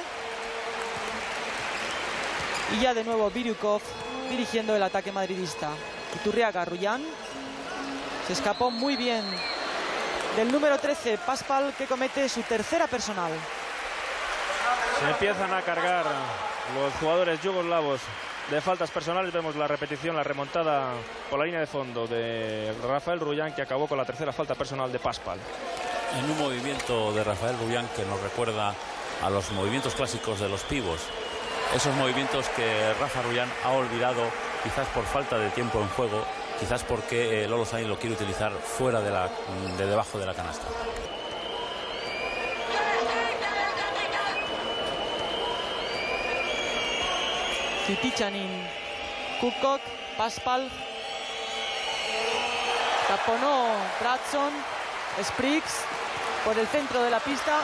S6: y ya de nuevo Biryukov dirigiendo el ataque madridista. Iturriaga, Rujan, se escapó muy bien del número trece, Paspal, que comete su tercera personal.
S3: Se empiezan a cargar los jugadores yugoslavos de faltas personales. Vemos la repetición, la remontada por la línea de fondo de Rafael Rujan, que acabó con la tercera falta personal de Paspal.
S7: En un movimiento de Rafael Rujan que nos recuerda a los movimientos clásicos de los pibos. Esos movimientos que Rafa Rujan ha olvidado, quizás por falta de tiempo en juego, quizás porque eh, Lolo Sainz lo quiere utilizar fuera de, la, de debajo de la canasta.
S6: Cvitićanin, Kukoc, Paspal. Taponó Branson, Spriggs por el centro de la pista.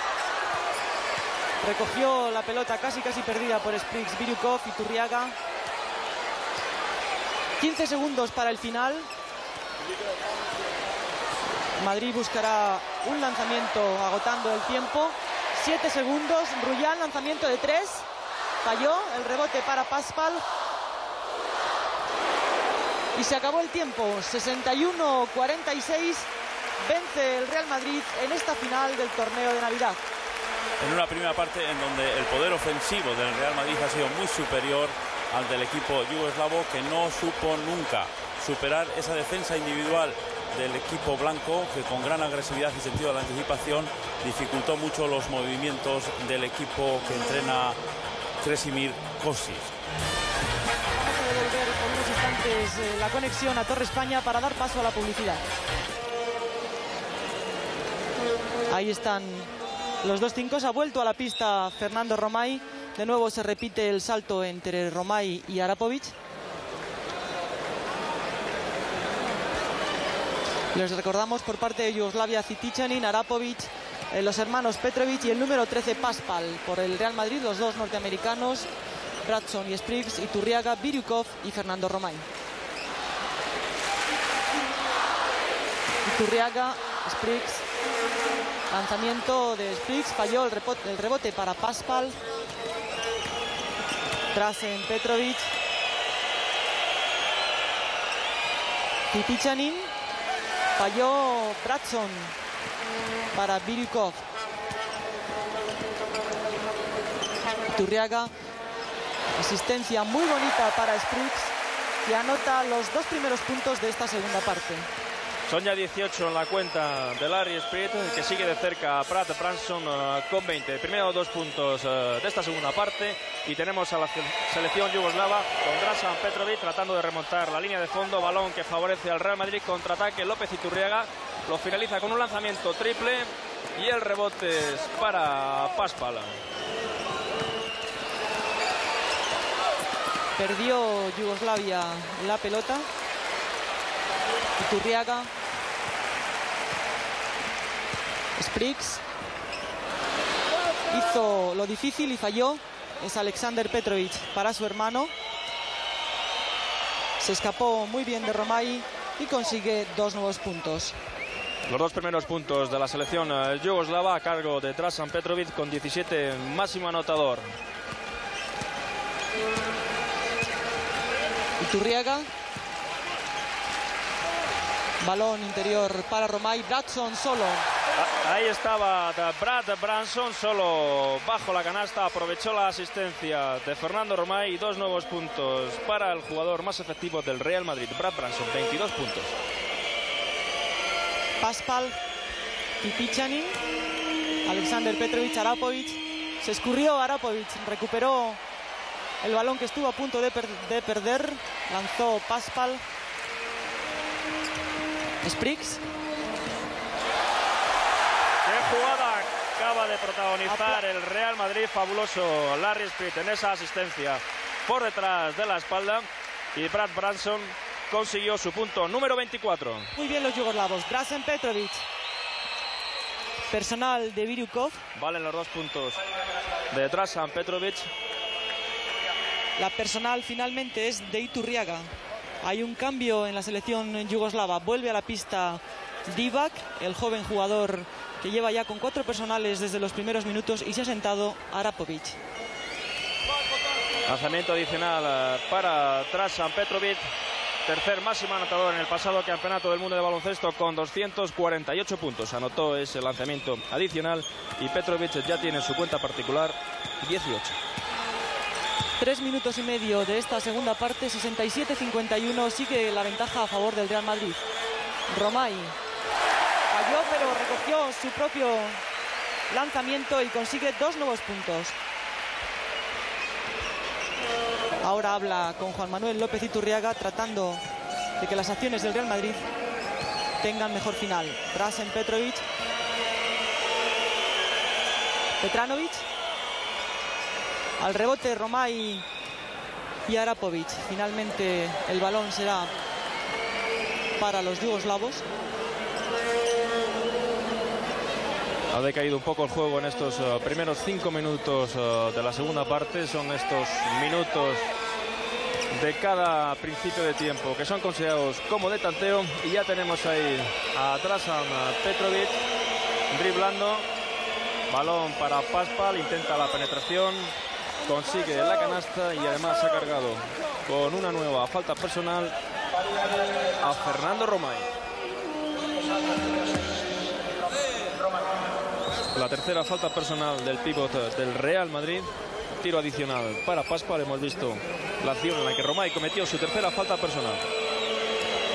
S6: Recogió la pelota casi casi perdida por Spriggs, Biryukov, Iturriaga. quince segundos para el final. Madrid buscará un lanzamiento agotando el tiempo. siete segundos. Rujan, lanzamiento de tres. Falló. El rebote para Paspal. Y se acabó el tiempo. sesenta y uno cuarenta y seis. Vence el Real Madrid en esta final del torneo de Navidad.
S7: En una primera parte en donde el poder ofensivo del Real Madrid ha sido muy superior al del equipo yugoslavo, que no supo nunca superar esa defensa individual del equipo blanco, que con gran agresividad y sentido de la anticipación dificultó mucho los movimientos del equipo que entrena Kresimir Kosic.
S6: Vamos a devolver por unos instantes eh, la conexión a Torre España para dar paso a la publicidad. Ahí están los dos cinco. Ha vuelto a la pista Fernando Romay. De nuevo se repite el salto entre Romay y Arapovic. Les recordamos por parte de Yugoslavia Citichanin, Arapovic, eh, los hermanos Petrovic y el número trece Paspal. Por el Real Madrid, los dos norteamericanos, Bratson y Spriggs, Iturriaga, Biriukov y Fernando Romay. Iturriaga, Spriggs, lanzamiento de Spriggs, falló el rebote, el rebote para Paspal. Drazen Petrovic. Citichanin. Falló Bratson para Biriukov. Iturriaga. Asistencia muy bonita para Spriggs, que anota los dos primeros puntos de esta segunda parte.
S3: Son ya dieciocho en la cuenta de Larry Spirit, que sigue de cerca a Brad Branson uh, con veinte. Primero dos puntos uh, de esta segunda parte, y tenemos a la selección yugoslava con Drazen Petrovic tratando de remontar la línea de fondo. Balón que favorece al Real Madrid, contraataque López Iturriaga, lo finaliza con un lanzamiento triple y el rebote es para Paspal.
S6: Perdió Yugoslavia la pelota. Iturriaga. Spriggs hizo lo difícil y falló. Es Alexander Petrovic para su hermano. Se escapó muy bien de Romay y consigue dos nuevos puntos.
S3: Los dos primeros puntos de la selección uh, yugoslava a cargo de Drazen Petrovic con diecisiete, máximo anotador.
S6: Iturriaga. Balón interior para Romay. Bratson solo.
S3: Ahí estaba Brad Branson solo bajo la canasta. Aprovechó la asistencia de Fernando Romay y dos nuevos puntos para el jugador más efectivo del Real Madrid, Brad Branson, veintidós puntos.
S6: Paspal, Citichanin, Alexander Petrovic, Arapovic. Se escurrió Arapovic, recuperó el balón que estuvo a punto de, per de perder. Lanzó Paspal. Spriggs.
S3: Qué jugada acaba de protagonizar el Real Madrid. Fabuloso Larry Spirit en esa asistencia por detrás de la espalda. Y Brad Branson consiguió su punto número veinticuatro.
S6: Muy bien los yugoslavos. Drazen Petrovic. Personal de Biriukov.
S3: Valen los dos puntos de Drazen Petrovic.
S6: La personal finalmente es de Iturriaga. Hay un cambio en la selección yugoslava. Vuelve a la pista Divac, el joven jugador que lleva ya con cuatro personales desde los primeros minutos, y se ha sentado Arapovic.
S3: Lanzamiento adicional para Drazen Petrovic, tercer máximo anotador en el pasado campeonato del mundo de baloncesto con doscientos cuarenta y ocho puntos. Anotó ese lanzamiento adicional y Petrovic ya tiene en su cuenta particular dieciocho.
S6: Tres minutos y medio de esta segunda parte, sesenta y siete a cincuenta y uno, sigue la ventaja a favor del Real Madrid. Romay falló, pero recogió su propio lanzamiento y consigue dos nuevos puntos. Ahora habla con Juan Manuel López Iturriaga, tratando de que las acciones del Real Madrid tengan mejor final. Drazen Petrovic. Petranovic. Al rebote Romay y Arapovic. Finalmente el balón será para los yugoslavos.
S3: Ha decaído un poco el juego en estos uh, primeros cinco minutos uh, de la segunda parte. Son estos minutos de cada principio de tiempo que son considerados como de tanteo. Y ya tenemos ahí a Drazen Petrovic driblando. Balón para Paspal, intenta la penetración. Consigue la canasta y además ha cargado con una nueva falta personal a Fernando Romay. La tercera falta personal del pívot del Real Madrid. Tiro adicional para Paspal. Hemos visto la acción en la que Romay cometió su tercera falta personal.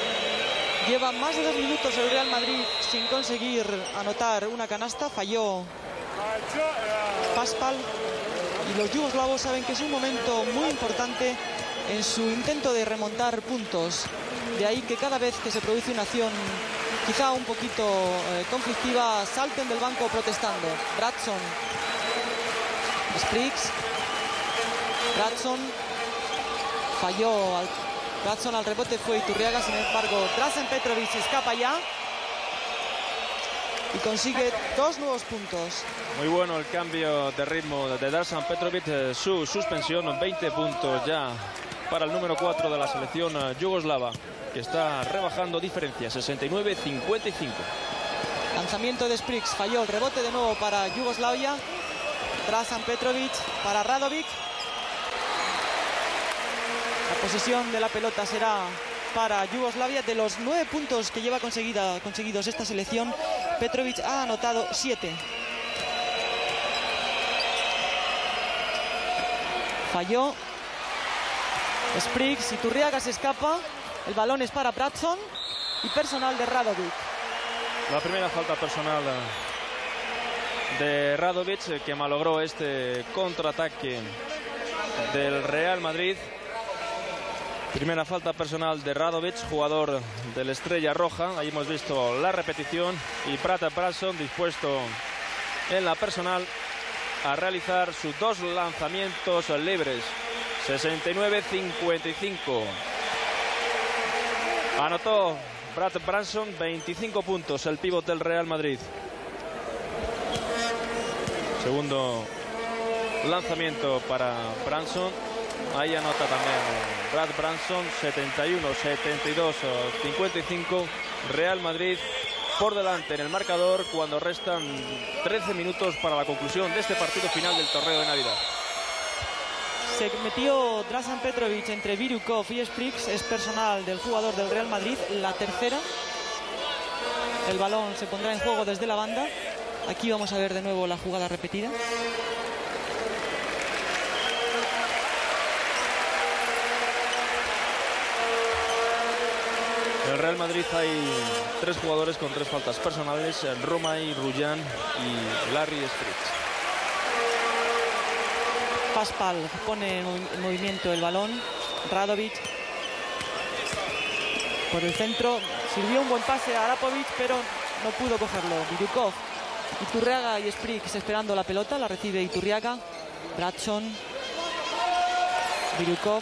S6: Lleva más de dos minutos el Real Madrid sin conseguir anotar una canasta. Falló Paspal y los yugoslavos saben que es un momento muy importante en su intento de remontar puntos. De ahí que cada vez que se produce una acción quizá un poquito eh, conflictiva, salten del banco protestando. Bradson, Spriggs, Bradson, falló al, Bradson al rebote fue Iturriaga, sin embargo Drazen Petrovic se escapa ya y consigue dos nuevos puntos.
S3: Muy bueno el cambio de ritmo de Drazen Petrovic, eh, su suspensión, veinte puntos ya para el número cuatro de la selección eh, yugoslava, que está rebajando diferencia, sesenta y nueve a cincuenta y cinco.
S6: Lanzamiento de Spriggs, falló el rebote de nuevo para Yugoslavia. Drazen Petrovic para Radovic. La posesión de la pelota será para Yugoslavia. De los nueve puntos que lleva conseguida, conseguidos esta selección, Petrovic ha anotado siete. Falló Spriggs, Iturriaga se escapa. El balón es para Bradson y personal de Radovic.
S3: La primera falta personal de Radovic, que malogró este contraataque del Real Madrid. Primera falta personal de Radovic, jugador del Estrella Roja. Ahí hemos visto la repetición y Prata Bradson dispuesto en la personal a realizar sus dos lanzamientos libres. sesenta y nueve a cincuenta y cinco. Anotó Brad Bradson, veinticinco puntos, el pívot del Real Madrid. Segundo lanzamiento para Bradson. Ahí anota también Brad Bradson, setenta y uno a setenta y dos a cincuenta y cinco. Real Madrid por delante en el marcador cuando restan trece minutos para la conclusión de este partido final del torneo de Navidad.
S6: Se metió Drazen Petrovic entre Virukov y Spriggs, es personal del jugador del Real Madrid, la tercera. El balón se pondrá en juego desde la banda. Aquí vamos a ver de nuevo la jugada repetida.
S3: En el Real Madrid hay tres jugadores con tres faltas personales: Romay, Rujan y Larry Spriggs.
S6: Paspal pone en movimiento el balón. Radovic por el centro. Sirvió un buen pase a Arapovic, pero no pudo cogerlo. Virukov, Iturriaga y Spriggs esperando la pelota. La recibe Iturriaga. Bradson. Virukov.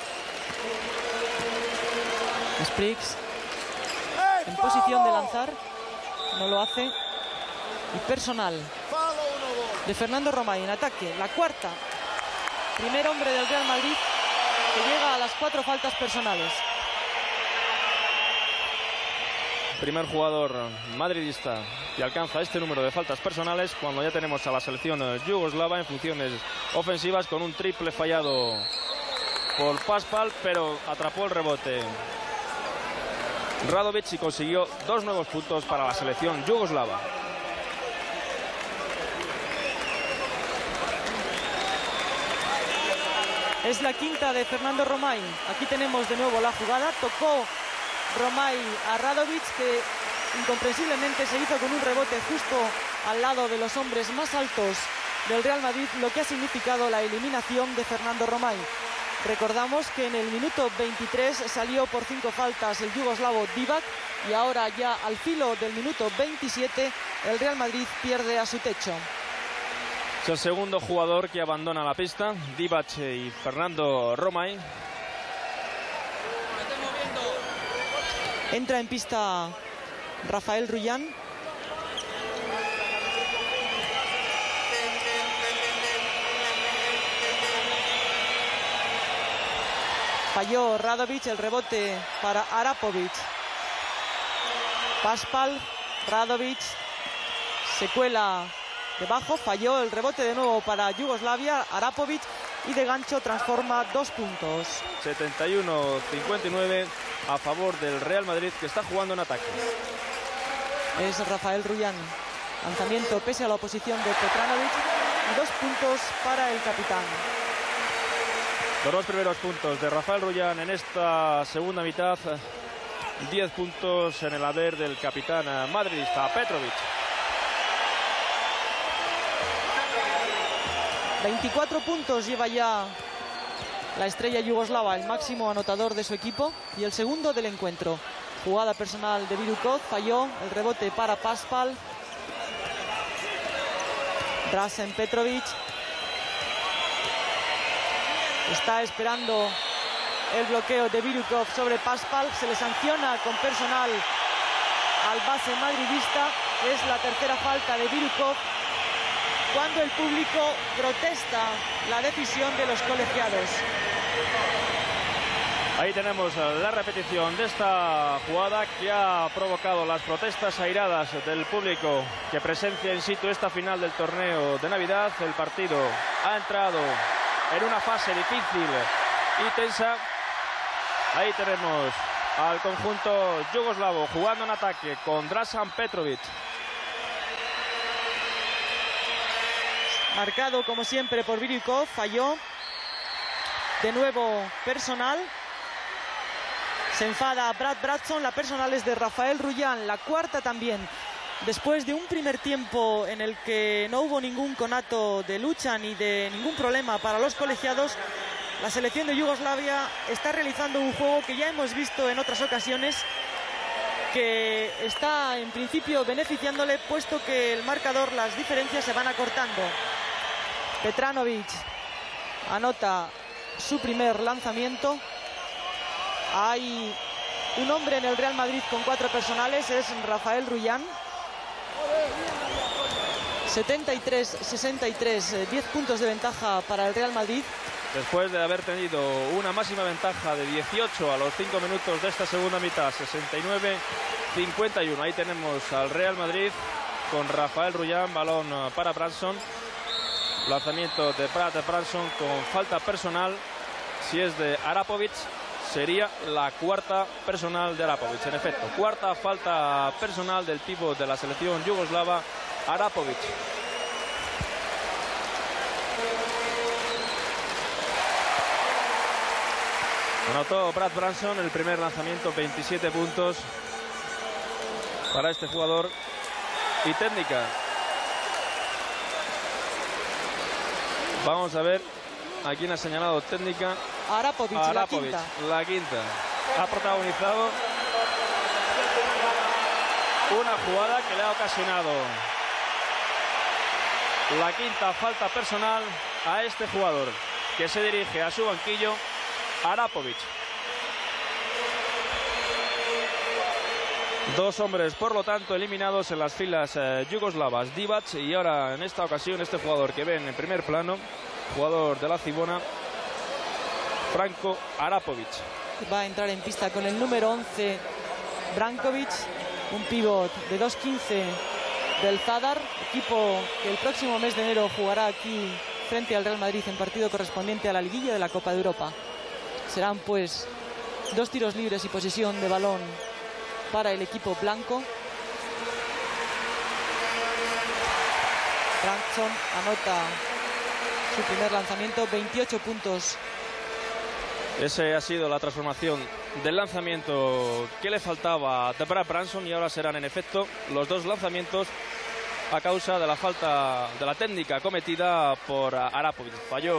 S6: Spriggs en posición de lanzar. No lo hace. Y personal de Fernando Romay en ataque. La cuarta. Primer hombre del Real Madrid que llega a las cuatro faltas personales.
S3: Primer jugador madridista que alcanza este número de faltas personales cuando ya tenemos a la selección yugoslava en funciones ofensivas con un triple fallado por Paspal, pero atrapó el rebote Radovic y consiguió dos nuevos puntos para la selección yugoslava.
S6: Es la quinta de Fernando Romay. Aquí tenemos de nuevo la jugada. Tocó Romay a Radovic, que incomprensiblemente se hizo con un rebote justo al lado de los hombres más altos del Real Madrid, lo que ha significado la eliminación de Fernando Romay. Recordamos que en el minuto veintitrés salió por cinco faltas el yugoslavo Divac y ahora ya al filo del minuto veintisiete el Real Madrid pierde a su techo.
S3: Es el segundo jugador que abandona la pista, Divac y Fernando Romay.
S6: Entra en pista Rafael Rujan. Falló Radovic, el rebote para Arapovic. Paspal, Radovic, se cuela debajo, falló el rebote de nuevo para Yugoslavia, Arapovic, y de gancho transforma dos puntos.
S3: setenta y uno a cincuenta y nueve a favor del Real Madrid, que está jugando en ataque.
S6: Es Rafael Rujan. Lanzamiento pese a la oposición de Petranovic y dos puntos para el capitán.
S3: Los dos primeros puntos de Rafael Rujan en esta segunda mitad diez puntos en el haber del capitán madridista Petrovic.
S6: veinticuatro puntos lleva ya la estrella yugoslava, el máximo anotador de su equipo, y el segundo del encuentro. Jugada personal de Birukov, falló, el rebote para Paspal. Drazen Petrovic está esperando el bloqueo de Birukov sobre Paspal. Se le sanciona con personal al base madridista. Es la tercera falta de Birukov, cuando el público protesta la decisión de los colegiados.
S3: Ahí tenemos la repetición de esta jugada que ha provocado las protestas airadas del público que presencia in situ esta final del torneo de Navidad. El partido ha entrado en una fase difícil y tensa. Ahí tenemos al conjunto yugoslavo jugando en ataque con Drazen Petrovic.
S6: Marcado como siempre por Birukov, falló. De nuevo personal. Se enfada Brad Bradson, la personal es de Rafael Ruyan, la cuarta también. Después de un primer tiempo en el que no hubo ningún conato de lucha ni de ningún problema para los colegiados, la selección de Yugoslavia está realizando un juego que ya hemos visto en otras ocasiones, que está en principio beneficiándole, puesto que el marcador, las diferencias se van acortando. Petranovic anota su primer lanzamiento. Hay un hombre en el Real Madrid con cuatro personales, es Rafael Ruyan. setenta y tres sesenta y tres, diez puntos de ventaja para el Real Madrid.
S3: Después de haber tenido una máxima ventaja de dieciocho a los cinco minutos de esta segunda mitad, sesenta y nueve cincuenta y uno. Ahí tenemos al Real Madrid con Rafael Ruyan, balón para Branson. Lanzamiento de Brad Branson con falta personal. Si es de Arapovic, sería la cuarta personal de Arapovic. En efecto, cuarta falta personal del tipo de la selección yugoslava, Arapovic. Anotó Brad Branson el primer lanzamiento, veintisiete puntos para este jugador. Y técnica. Vamos a ver a quién ha señalado técnica.
S6: Arapovic,
S3: Arapovic,
S6: la quinta.
S3: La quinta. Ha protagonizado una jugada que le ha ocasionado la quinta falta personal a este jugador, que se dirige a su banquillo, Arapovic. Dos hombres, por lo tanto, eliminados en las filas eh, yugoslavas, Divac, y ahora en esta ocasión este jugador que ven en primer plano, jugador de la Cibona, Franco Arapovic.
S6: Va a entrar en pista con el número once, Brankovic, un pívot de dos quince del Zadar, equipo que el próximo mes de enero jugará aquí frente al Real Madrid en partido correspondiente a la liguilla de la Copa de Europa. Serán pues dos tiros libres y posesión de balón para el equipo blanco. Branson anota su primer lanzamiento, veintiocho puntos.
S3: Esa ha sido la transformación del lanzamiento que le faltaba a Brad Branson, y ahora serán en efecto los dos lanzamientos a causa de la falta de la técnica cometida por Arapovic. Falló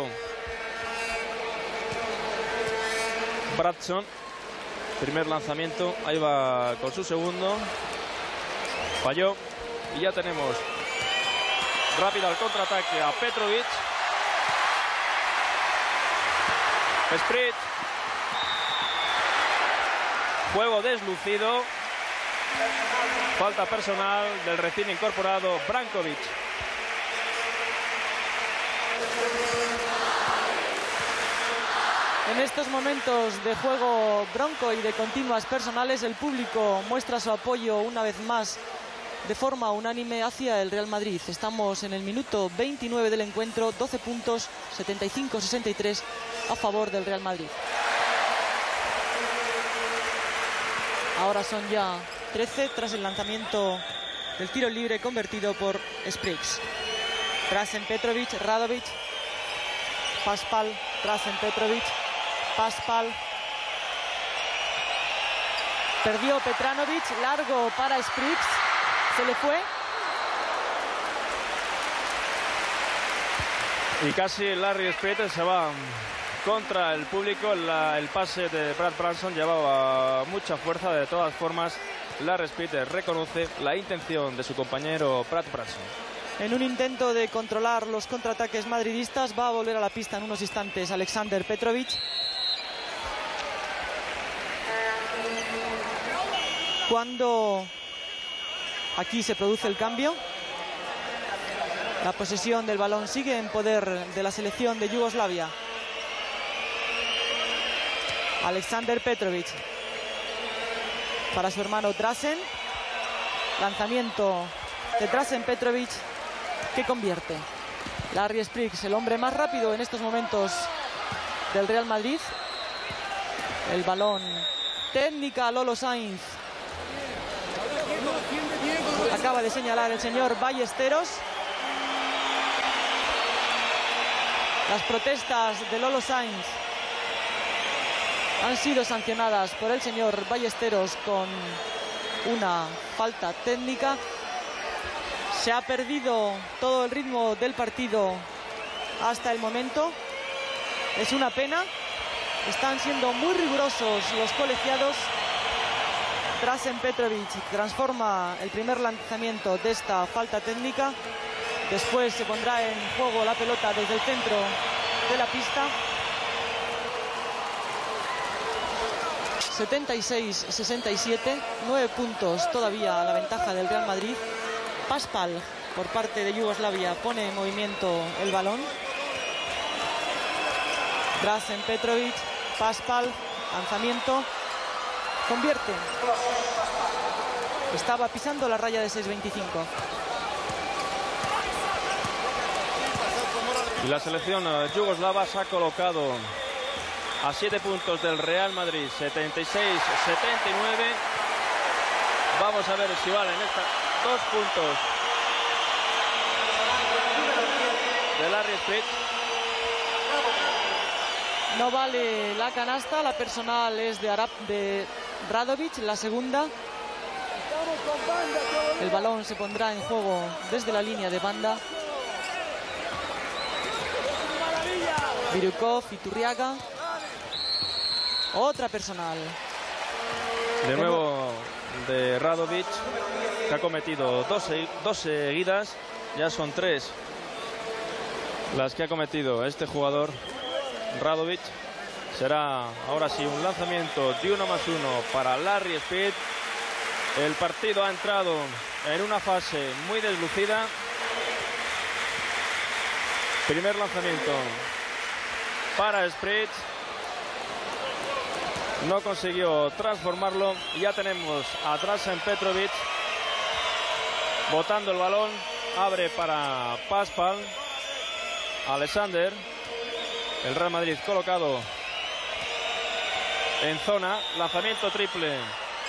S3: Branson, primer lanzamiento, ahí va con su segundo, falló, y ya tenemos rápido al contraataque a Petrovic. Sprit, juego deslucido, falta personal del recién incorporado Brankovic.
S6: En estos momentos de juego bronco y de continuas personales, el público muestra su apoyo una vez más de forma unánime hacia el Real Madrid. Estamos en el minuto veintinueve del encuentro, doce puntos, setenta y cinco sesenta y tres a favor del Real Madrid. Ahora son ya trece tras el lanzamiento del tiro libre convertido por Spriggs. Drazen Petrovic, Radovic, Paspal, Drazen Petrovic, Paspal, Perdió Petranovic, largo para Spriggs, se le fue.
S3: Y casi Larry Spriggs se va contra el público. La, el pase de Brad Branson llevaba mucha fuerza. De todas formas, Larry Spriggs reconoce la intención de su compañero Brad Branson.
S6: En un intento de controlar los contraataques madridistas, va a volver a la pista en unos instantes Alexander Petrovic. Cuando aquí se produce el cambio, la posesión del balón sigue en poder de la selección de Yugoslavia. Alexander Petrovic para su hermano Dražen. Lanzamiento de Dražen Petrovic que convierte. Larry Spriggs, el hombre más rápido en estos momentos del Real Madrid. El balón, técnica Lolo Sainz. Acaba de señalar el señor Ballesteros. Las protestas de Lolo Sainz han sido sancionadas por el señor Ballesteros con una falta técnica. Se ha perdido todo el ritmo del partido hasta el momento. Es una pena. Están siendo muy rigurosos los colegiados. Dražen Petrovic transforma el primer lanzamiento de esta falta técnica. Después se pondrá en juego la pelota desde el centro de la pista. setenta y seis a sesenta y siete, nueve puntos todavía a la ventaja del Real Madrid. Paspal, por parte de Yugoslavia, pone en movimiento el balón. Dražen Petrovic, Paspal, lanzamiento, convierte. Estaba pisando la raya de seis veinticinco.
S3: Y la selección yugoslava se ha colocado a siete puntos del Real Madrid, setenta y seis a setenta y nueve. Vamos a ver si valen estos dos puntos de Larry Spriggs.
S6: No vale la canasta, la personal es de, Arap, de Radovic, la segunda. El balón se pondrá en juego desde la línea de banda. Virukov, Iturriaga. Otra personal.
S3: De nuevo de Radovic, que ha cometido dos, dos seguidas. Ya son tres las que ha cometido este jugador, Radovic. Será ahora sí un lanzamiento de uno más uno para Larry Spriggs. El partido ha entrado en una fase muy deslucida. Primer lanzamiento para Spriggs. No consiguió transformarlo. Ya tenemos a Dražen Petrovic botando el balón. Abre para Paspal. Alexander. El Real Madrid colocado en zona. Lanzamiento triple.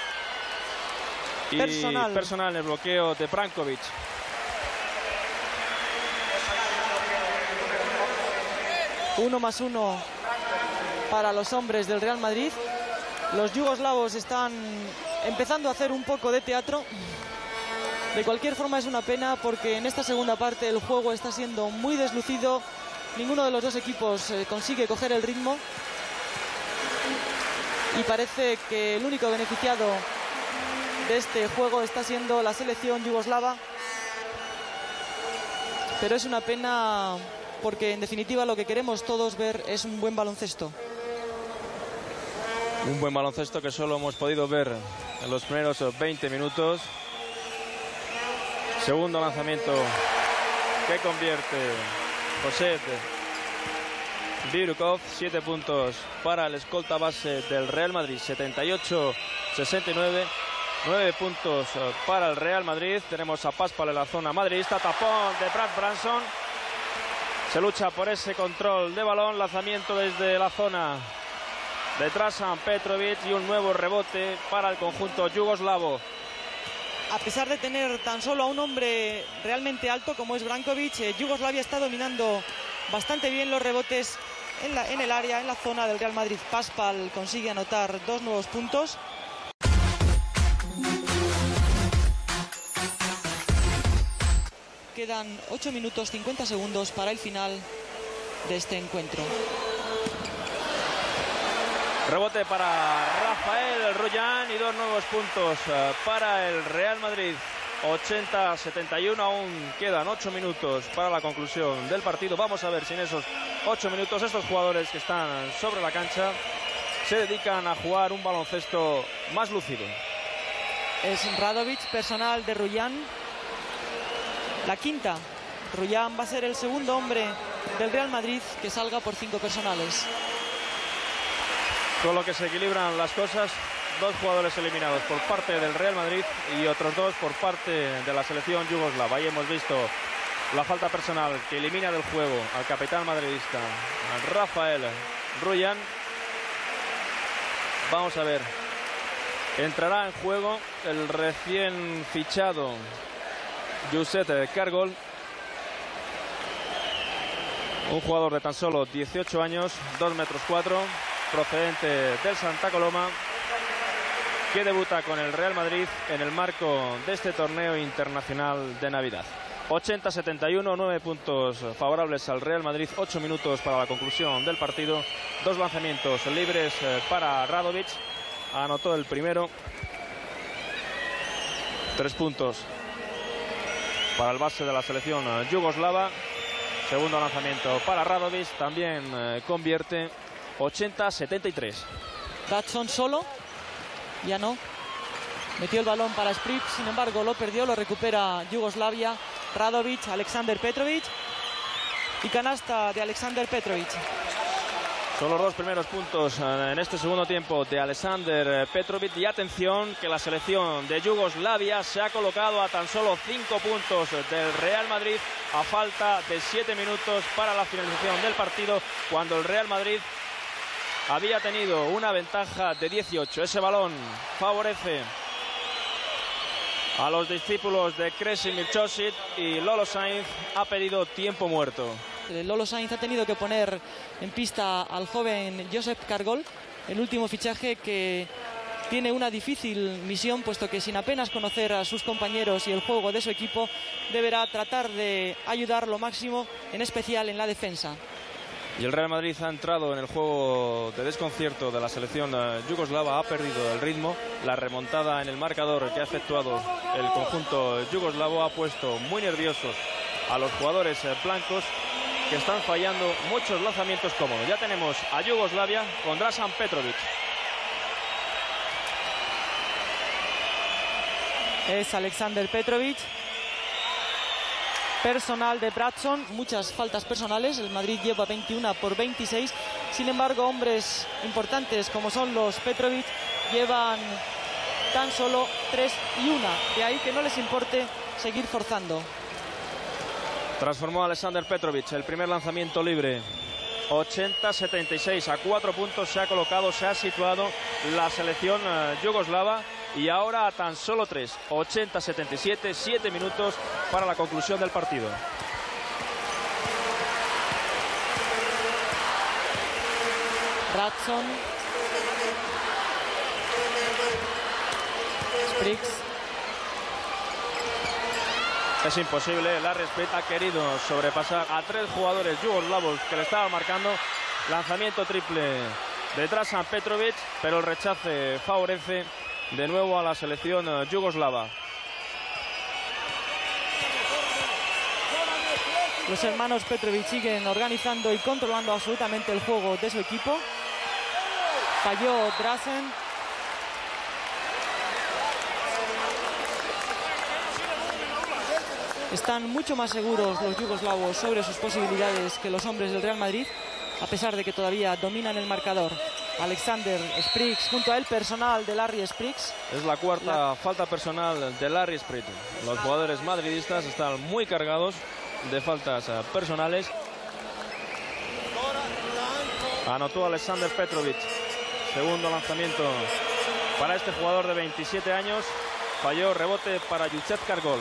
S3: Y
S6: personal.
S3: personal en el bloqueo de Brankovic.
S6: Uno más uno para los hombres del Real Madrid. Los yugoslavos están empezando a hacer un poco de teatro. De cualquier forma es una pena porque en esta segunda parte el juego está siendo muy deslucido. Ninguno de los dos equipos eh, consigue coger el ritmo. Y parece que el único beneficiado de este juego está siendo la selección yugoslava. Pero es una pena porque en definitiva lo que queremos todos ver es un buen baloncesto.
S3: Un buen baloncesto que solo hemos podido ver en los primeros veinte minutos. Segundo lanzamiento que convierte Josep Virukov. Siete puntos para el escolta base del Real Madrid, setenta y ocho a sesenta y nueve. Nueve puntos para el Real Madrid. Tenemos a Paspal en la zona madridista. Tapón de Brad Branson. Se lucha por ese control de balón. Lanzamiento desde la zona de Dražen Petrovic y un nuevo rebote para el conjunto yugoslavo.
S6: A pesar de tener tan solo a un hombre realmente alto como es Brankovic, eh, Yugoslavia está dominando bastante bien los rebotes en, la, en el área, en la zona del Real Madrid. Paspal consigue anotar dos nuevos puntos. quedan ocho minutos cincuenta segundos para el final de este encuentro.
S3: Rebote para Rafael Rullán y dos nuevos puntos para el Real Madrid. ochenta a setenta y uno, aún quedan ocho minutos para la conclusión del partido. Vamos a ver si en esos ocho minutos estos jugadores que están sobre la cancha se dedican a jugar un baloncesto más lúcido.
S6: Es Radovic, personal de Rullán. La quinta. Rullán va a ser el segundo hombre del Real Madrid que salga por cinco personales.
S3: Con lo que se equilibran las cosas, dos jugadores eliminados por parte del Real Madrid y otros dos por parte de la selección yugoslava. Ahí hemos visto la falta personal que elimina del juego al capitán madridista Rafael Rullán. Vamos a ver, entrará en juego el recién fichado Josep Cargol, un jugador de tan solo dieciocho años, dos metros cuatro, procedente del Santa Coloma, que debuta con el Real Madrid en el marco de este torneo internacional de Navidad. ochenta a setenta y uno, nueve puntos favorables al Real Madrid, ocho minutos para la conclusión del partido, dos lanzamientos libres para Radovic, anotó el primero, tres puntos para el base de la selección yugoslava, segundo lanzamiento para Radovic, también eh, convierte. ochenta a setenta y tres.
S6: Datson solo, ya no. Metió el balón para Sprich, sin embargo lo perdió, lo recupera Yugoslavia. Radovic, Alexander Petrovic y canasta de Alexander Petrovic.
S3: Son los dos primeros puntos en este segundo tiempo de Alexander Petrovic. Y atención que la selección de Yugoslavia se ha colocado a tan solo cinco puntos del Real Madrid a falta de siete minutos para la finalización del partido, cuando el Real Madrid había tenido una ventaja de dieciocho. Ese balón favorece a los discípulos de Kresimir Čosić y Lolo Sainz ha pedido tiempo muerto.
S6: Lolo Sainz ha tenido que poner en pista al joven Josep Cargol, el último fichaje, que tiene una difícil misión, puesto que sin apenas conocer a sus compañeros y el juego de su equipo, deberá tratar de ayudar lo máximo, en especial en la defensa.
S3: Y el Real Madrid ha entrado en el juego de desconcierto de la selección yugoslava, ha perdido el ritmo. La remontada en el marcador que ha efectuado el conjunto yugoslavo ha puesto muy nerviosos a los jugadores blancos, que están fallando muchos lanzamientos cómodos. Ya tenemos a Yugoslavia con Dražan Petrovic.
S6: Es Alexander Petrovic, personal de Bratson, muchas faltas personales. El Madrid lleva veintiuno por veintiséis. Sin embargo, hombres importantes como son los Petrovic llevan tan solo tres y una. De ahí que no les importe seguir forzando.
S3: Transformó a Alexander Petrovic el primer lanzamiento libre. ochenta a setenta y seis, a cuatro puntos se ha colocado, se ha situado la selección uh, yugoslava. Y ahora a tan solo tres, ochenta a setenta y siete, siete minutos para la conclusión del partido.
S6: Bratson, Sprich.
S3: Es imposible, Larry Sprich ha querido sobrepasar a tres jugadores yugoslavos que le estaban marcando. Lanzamiento triple de Dražan Petrovic, pero el rechace favorece de nuevo a la selección yugoslava.
S6: Los hermanos Petrovic siguen organizando y controlando absolutamente el juego de su equipo. Falló Dražan. Están mucho más seguros los yugoslavos sobre sus posibilidades que los hombres del Real Madrid, a pesar de que todavía dominan el marcador. Alexander Sprich, junto a el personal de Larry Sprich.
S3: Es la cuarta la... falta personal de Larry Sprich. Los jugadores madridistas están muy cargados de faltas personales. Anotó Alexander Petrovic. Segundo lanzamiento para este jugador de veintisiete años. Falló, rebote para Josep Cargol.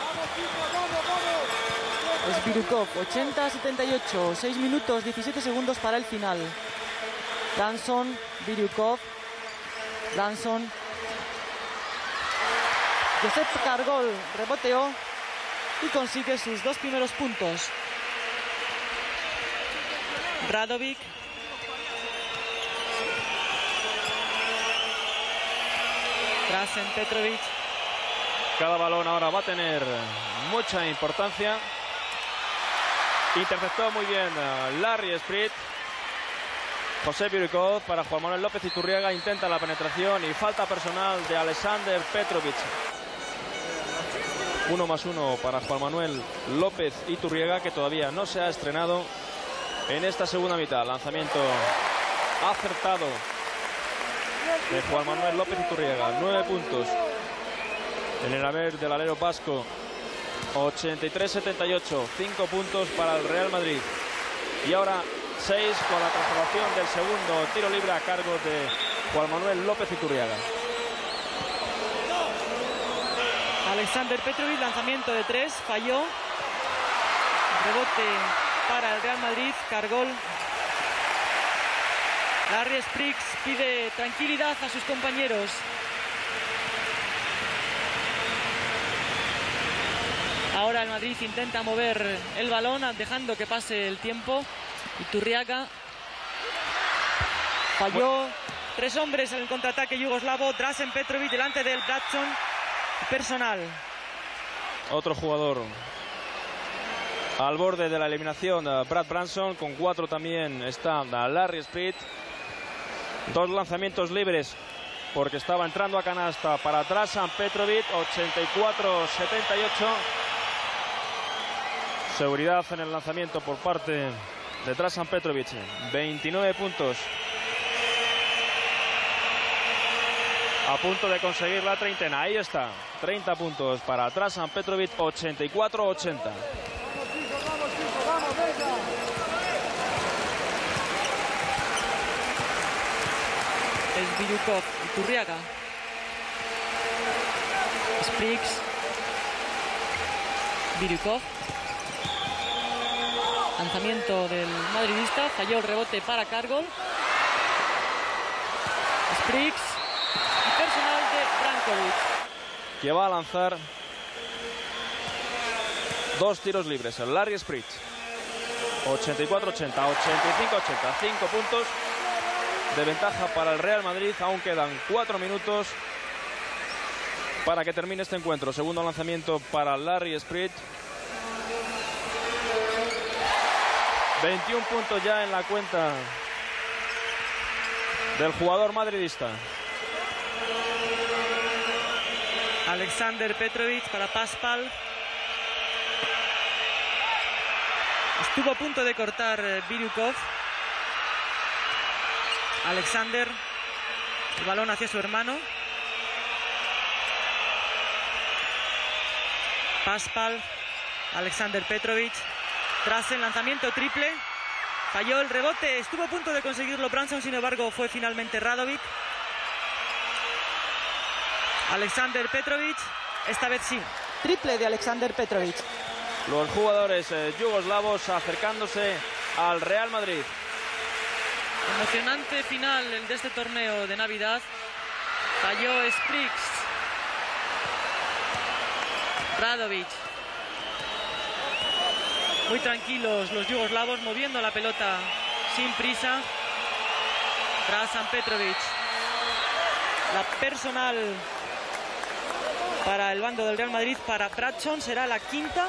S6: Es Birukov, ochenta a setenta y ocho, seis minutos diecisiete segundos para el final. Danson, Birukov, Danson. Josep Cargol reboteó y consigue sus dos primeros puntos. Radovic. Drazen Petrovic.
S3: Cada balón ahora va a tener mucha importancia. Interceptó muy bien Larry Sprit. José Birukov para Juan Manuel López Iturriaga. Intenta la penetración y falta personal de Alexander Petrovic. Uno más uno para Juan Manuel López Iturriaga, que todavía no se ha estrenado en esta segunda mitad. Lanzamiento acertado de Juan Manuel López Iturriaga. Nueve puntos en el haber del alero vasco. ochenta y tres setenta y ocho. Cinco puntos para el Real Madrid. Y ahora seis con la transformación del segundo tiro libre a cargo de Juan Manuel López Iturriaga.
S6: Alexander Petrovic, lanzamiento de tres, falló. Rebote para el Real Madrid, Cargol. Larry Spriggs pide tranquilidad a sus compañeros. Ahora el Madrid intenta mover el balón, dejando que pase el tiempo. Iturriaga falló. Tres hombres en el contraataque yugoslavo. Drazen Petrovic delante del Bradson. Personal.
S3: Otro jugador al borde de la eliminación, Brad Branson. Con cuatro también está Larry Sprit. Dos lanzamientos libres porque estaba entrando a canasta para Drazen Petrovic. ochenta y cuatro setenta y ocho. Seguridad en el lanzamiento por parte de Drazen Petrovic. veintinueve puntos. A punto de conseguir la treintena. Ahí está. treinta puntos para Drazen Petrovic. ochenta y cuatro ochenta.
S6: Es Birukov, Iturriaga. Spriggs. Birukov. Lanzamiento del madridista. Falló el rebote para Cargol. Spriggs. Y personal de Brankovic.
S3: Que va a lanzar dos tiros libres. El Larry Sprit. ochenta y cuatro ochenta. ochenta y cinco ochenta. cinco puntos de ventaja para el Real Madrid. Aún quedan cuatro minutos para que termine este encuentro. Segundo lanzamiento para Larry Sprit. veintiún puntos ya en la cuenta del jugador madridista.
S6: Alexander Petrovic para Paspal. Estuvo a punto de cortar Birukov. Alexander. El balón hacia su hermano. Paspal. Alexander Petrovic. Tras el lanzamiento triple. Falló el rebote. Estuvo a punto de conseguirlo Branson, sin embargo fue finalmente Radovic. Alexander Petrovic, esta vez sí. Triple de Alexander Petrovic.
S3: Los jugadores eh, yugoslavos acercándose al Real Madrid.
S6: Emocionante final el de este torneo de Navidad. Falló Spriggs. Radovic. Muy tranquilos los yugoslavos, moviendo la pelota sin prisa. Drazen Petrovic. La personal para el bando del Real Madrid, para Bradson, será la quinta.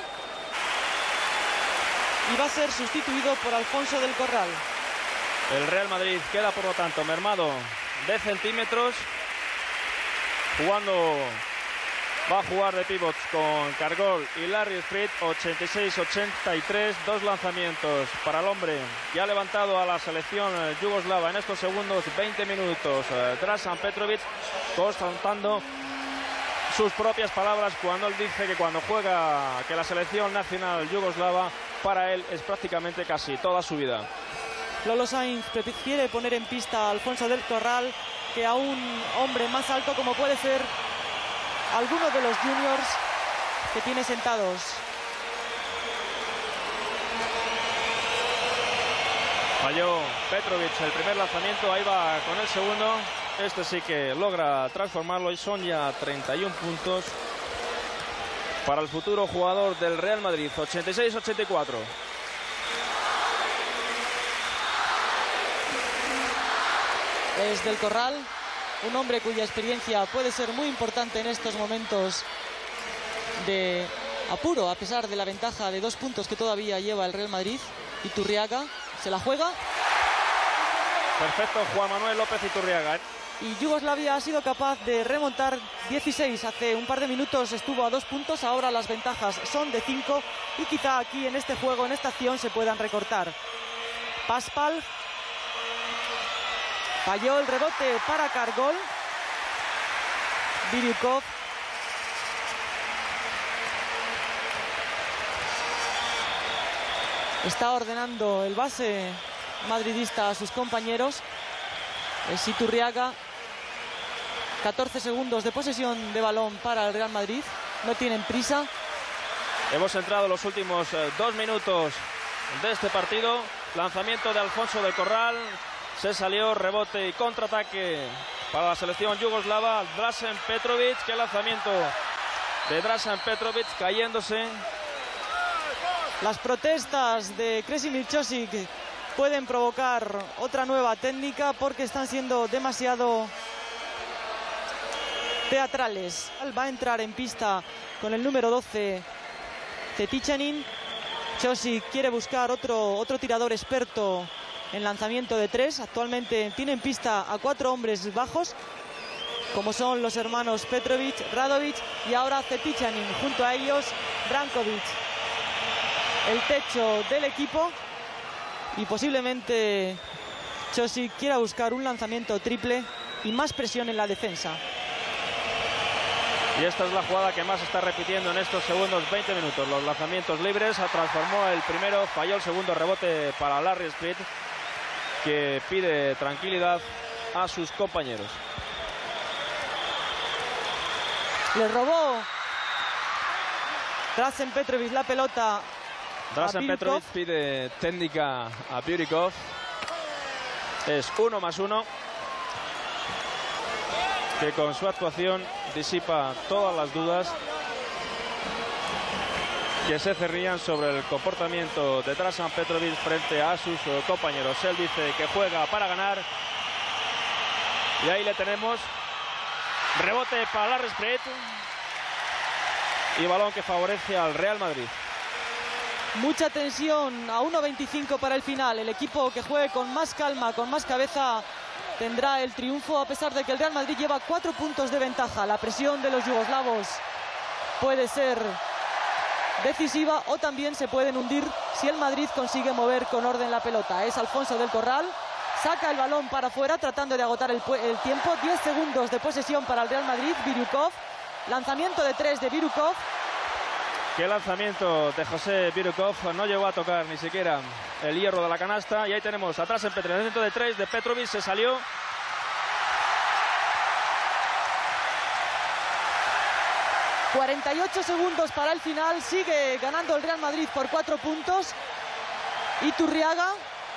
S6: Y va a ser sustituido por Alfonso del Corral.
S3: El Real Madrid queda, por lo tanto, mermado de centímetros. Jugando, va a jugar de pivots con Cargol y Larry Sprit. ochenta y seis ochenta y tres. Dos lanzamientos para el hombre que ha levantado a la selección yugoslava en estos segundos veinte minutos. Drazen Petrovic, constatando sus propias palabras cuando él dice que cuando juega, que la selección nacional yugoslava para él es prácticamente casi toda su vida.
S6: Lolo Sainz prefiere poner en pista a Alfonso del Corral que a un hombre más alto como puede ser alguno de los juniors que tiene sentados.
S3: Falló Petrovic el primer lanzamiento, ahí va con el segundo. Este sí que logra transformarlo y son ya treinta y uno puntos para el futuro jugador del Real Madrid, ochenta y seis ochenta y cuatro.
S6: Desde el corral, un hombre cuya experiencia puede ser muy importante en estos momentos de apuro, a pesar de la ventaja de dos puntos que todavía lleva el Real Madrid. Iturriaga se la juega.
S3: Perfecto, Juan Manuel López Iturriaga.
S6: Y Yugoslavia ha sido capaz de remontar dieciséis. Hace un par de minutos estuvo a dos puntos, ahora las ventajas son de cinco y quizá aquí en este juego, en esta acción, se puedan recortar. Paspal falló el rebote para Kargol. Biryukov. Está ordenando el base madridista a sus compañeros. Es Iturriaga. catorce segundos de posesión de balón para el Real Madrid. No tienen prisa.
S3: Hemos entrado en los últimos eh, dos minutos de este partido. Lanzamiento de Alfonso del Corral. Se salió, rebote y contraataque para la selección yugoslava. Dražen Petrovic. Qué lanzamiento de Dražen Petrovic, cayéndose.
S6: Las protestas de Kresimir Ćosić pueden provocar otra nueva técnica porque están siendo demasiado teatrales. Va a entrar en pista con el número doce, Cetićanin. Ćosić quiere buscar otro, otro tirador experto en lanzamiento de tres. Actualmente tiene en pista a cuatro hombres bajos, como son los hermanos Petrovic, Radovic y ahora Cetićanin. Junto a ellos, Brankovic. El techo del equipo. Y posiblemente Ćosić quiera buscar un lanzamiento triple y más presión en la defensa.
S3: Y esta es la jugada que más está repitiendo en estos segundos veinte minutos. Los lanzamientos libres, transformó el primero, falló el segundo, rebote para Larry Sprit, que pide tranquilidad a sus compañeros.
S6: Le robó Dražen Petrovic la pelota.
S3: Dražen Petrovic pide técnica a Biryukov. Es uno más uno, que con su actuación disipa todas las dudas que se cerrían sobre el comportamiento de Dražen Petrovic frente a sus compañeros. Él dice que juega para ganar. Y ahí le tenemos. Rebote para Larry Sprit. Y balón que favorece al Real Madrid.
S6: Mucha tensión, a uno veinticinco para el final. El equipo que juegue con más calma, con más cabeza, tendrá el triunfo, a pesar de que el Real Madrid lleva cuatro puntos de ventaja. La presión de los yugoslavos puede ser decisiva o también se pueden hundir si el Madrid consigue mover con orden la pelota. Es Alfonso del Corral, saca el balón para afuera tratando de agotar el, el tiempo. diez segundos de posesión para el Real Madrid. Biryukov, lanzamiento de tres de Biryukov.
S3: Qué lanzamiento de José Biryukov, no llegó a tocar ni siquiera el hierro de la canasta. Y ahí tenemos atrás en Petrovic, lanzamiento de tres de Petrovic, se salió.
S6: cuarenta y ocho segundos para el final, sigue ganando el Real Madrid por cuatro puntos. Iturriaga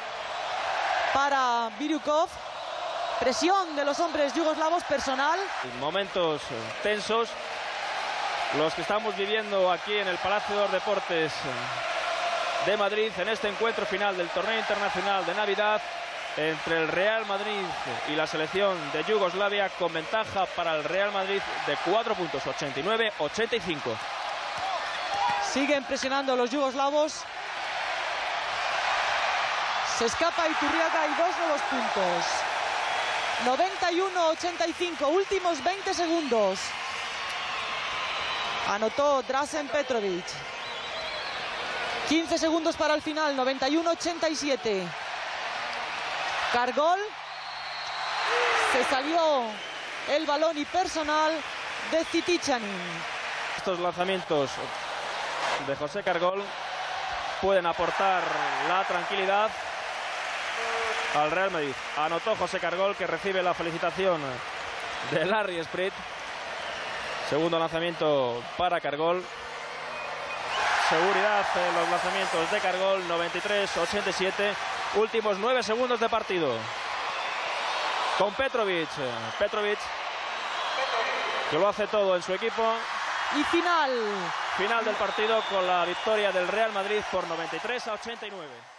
S6: para Biryukov. Presión de los hombres yugoslavos, personal.
S3: Momentos tensos los que estamos viviendo aquí en el Palacio de los Deportes de Madrid en este encuentro final del torneo internacional de Navidad entre el Real Madrid y la selección de Yugoslavia, con ventaja para el Real Madrid de cuatro puntos, ochenta y nueve ochenta y cinco.
S6: Siguen presionando los yugoslavos. Se escapa Iturriaga y dos nuevos puntos. noventa y uno ochenta y cinco, últimos veinte segundos. Anotó Dražen Petrovic. quince segundos para el final, noventa y uno ochenta y siete. Kargol. Se salió el balón y personal de Cetićanin.
S3: Estos lanzamientos de José Kargol pueden aportar la tranquilidad al Real Madrid. Anotó José Kargol, que recibe la felicitación de Larry Sprit. Segundo lanzamiento para Kargol. Seguridad en los lanzamientos de Kargol, noventa y tres ochenta y siete. Últimos nueve segundos de partido. Con Petrovic. Petrovic, que lo hace todo en su equipo.
S6: Y final.
S3: Final del partido con la victoria del Real Madrid por noventa y tres a ochenta y nueve.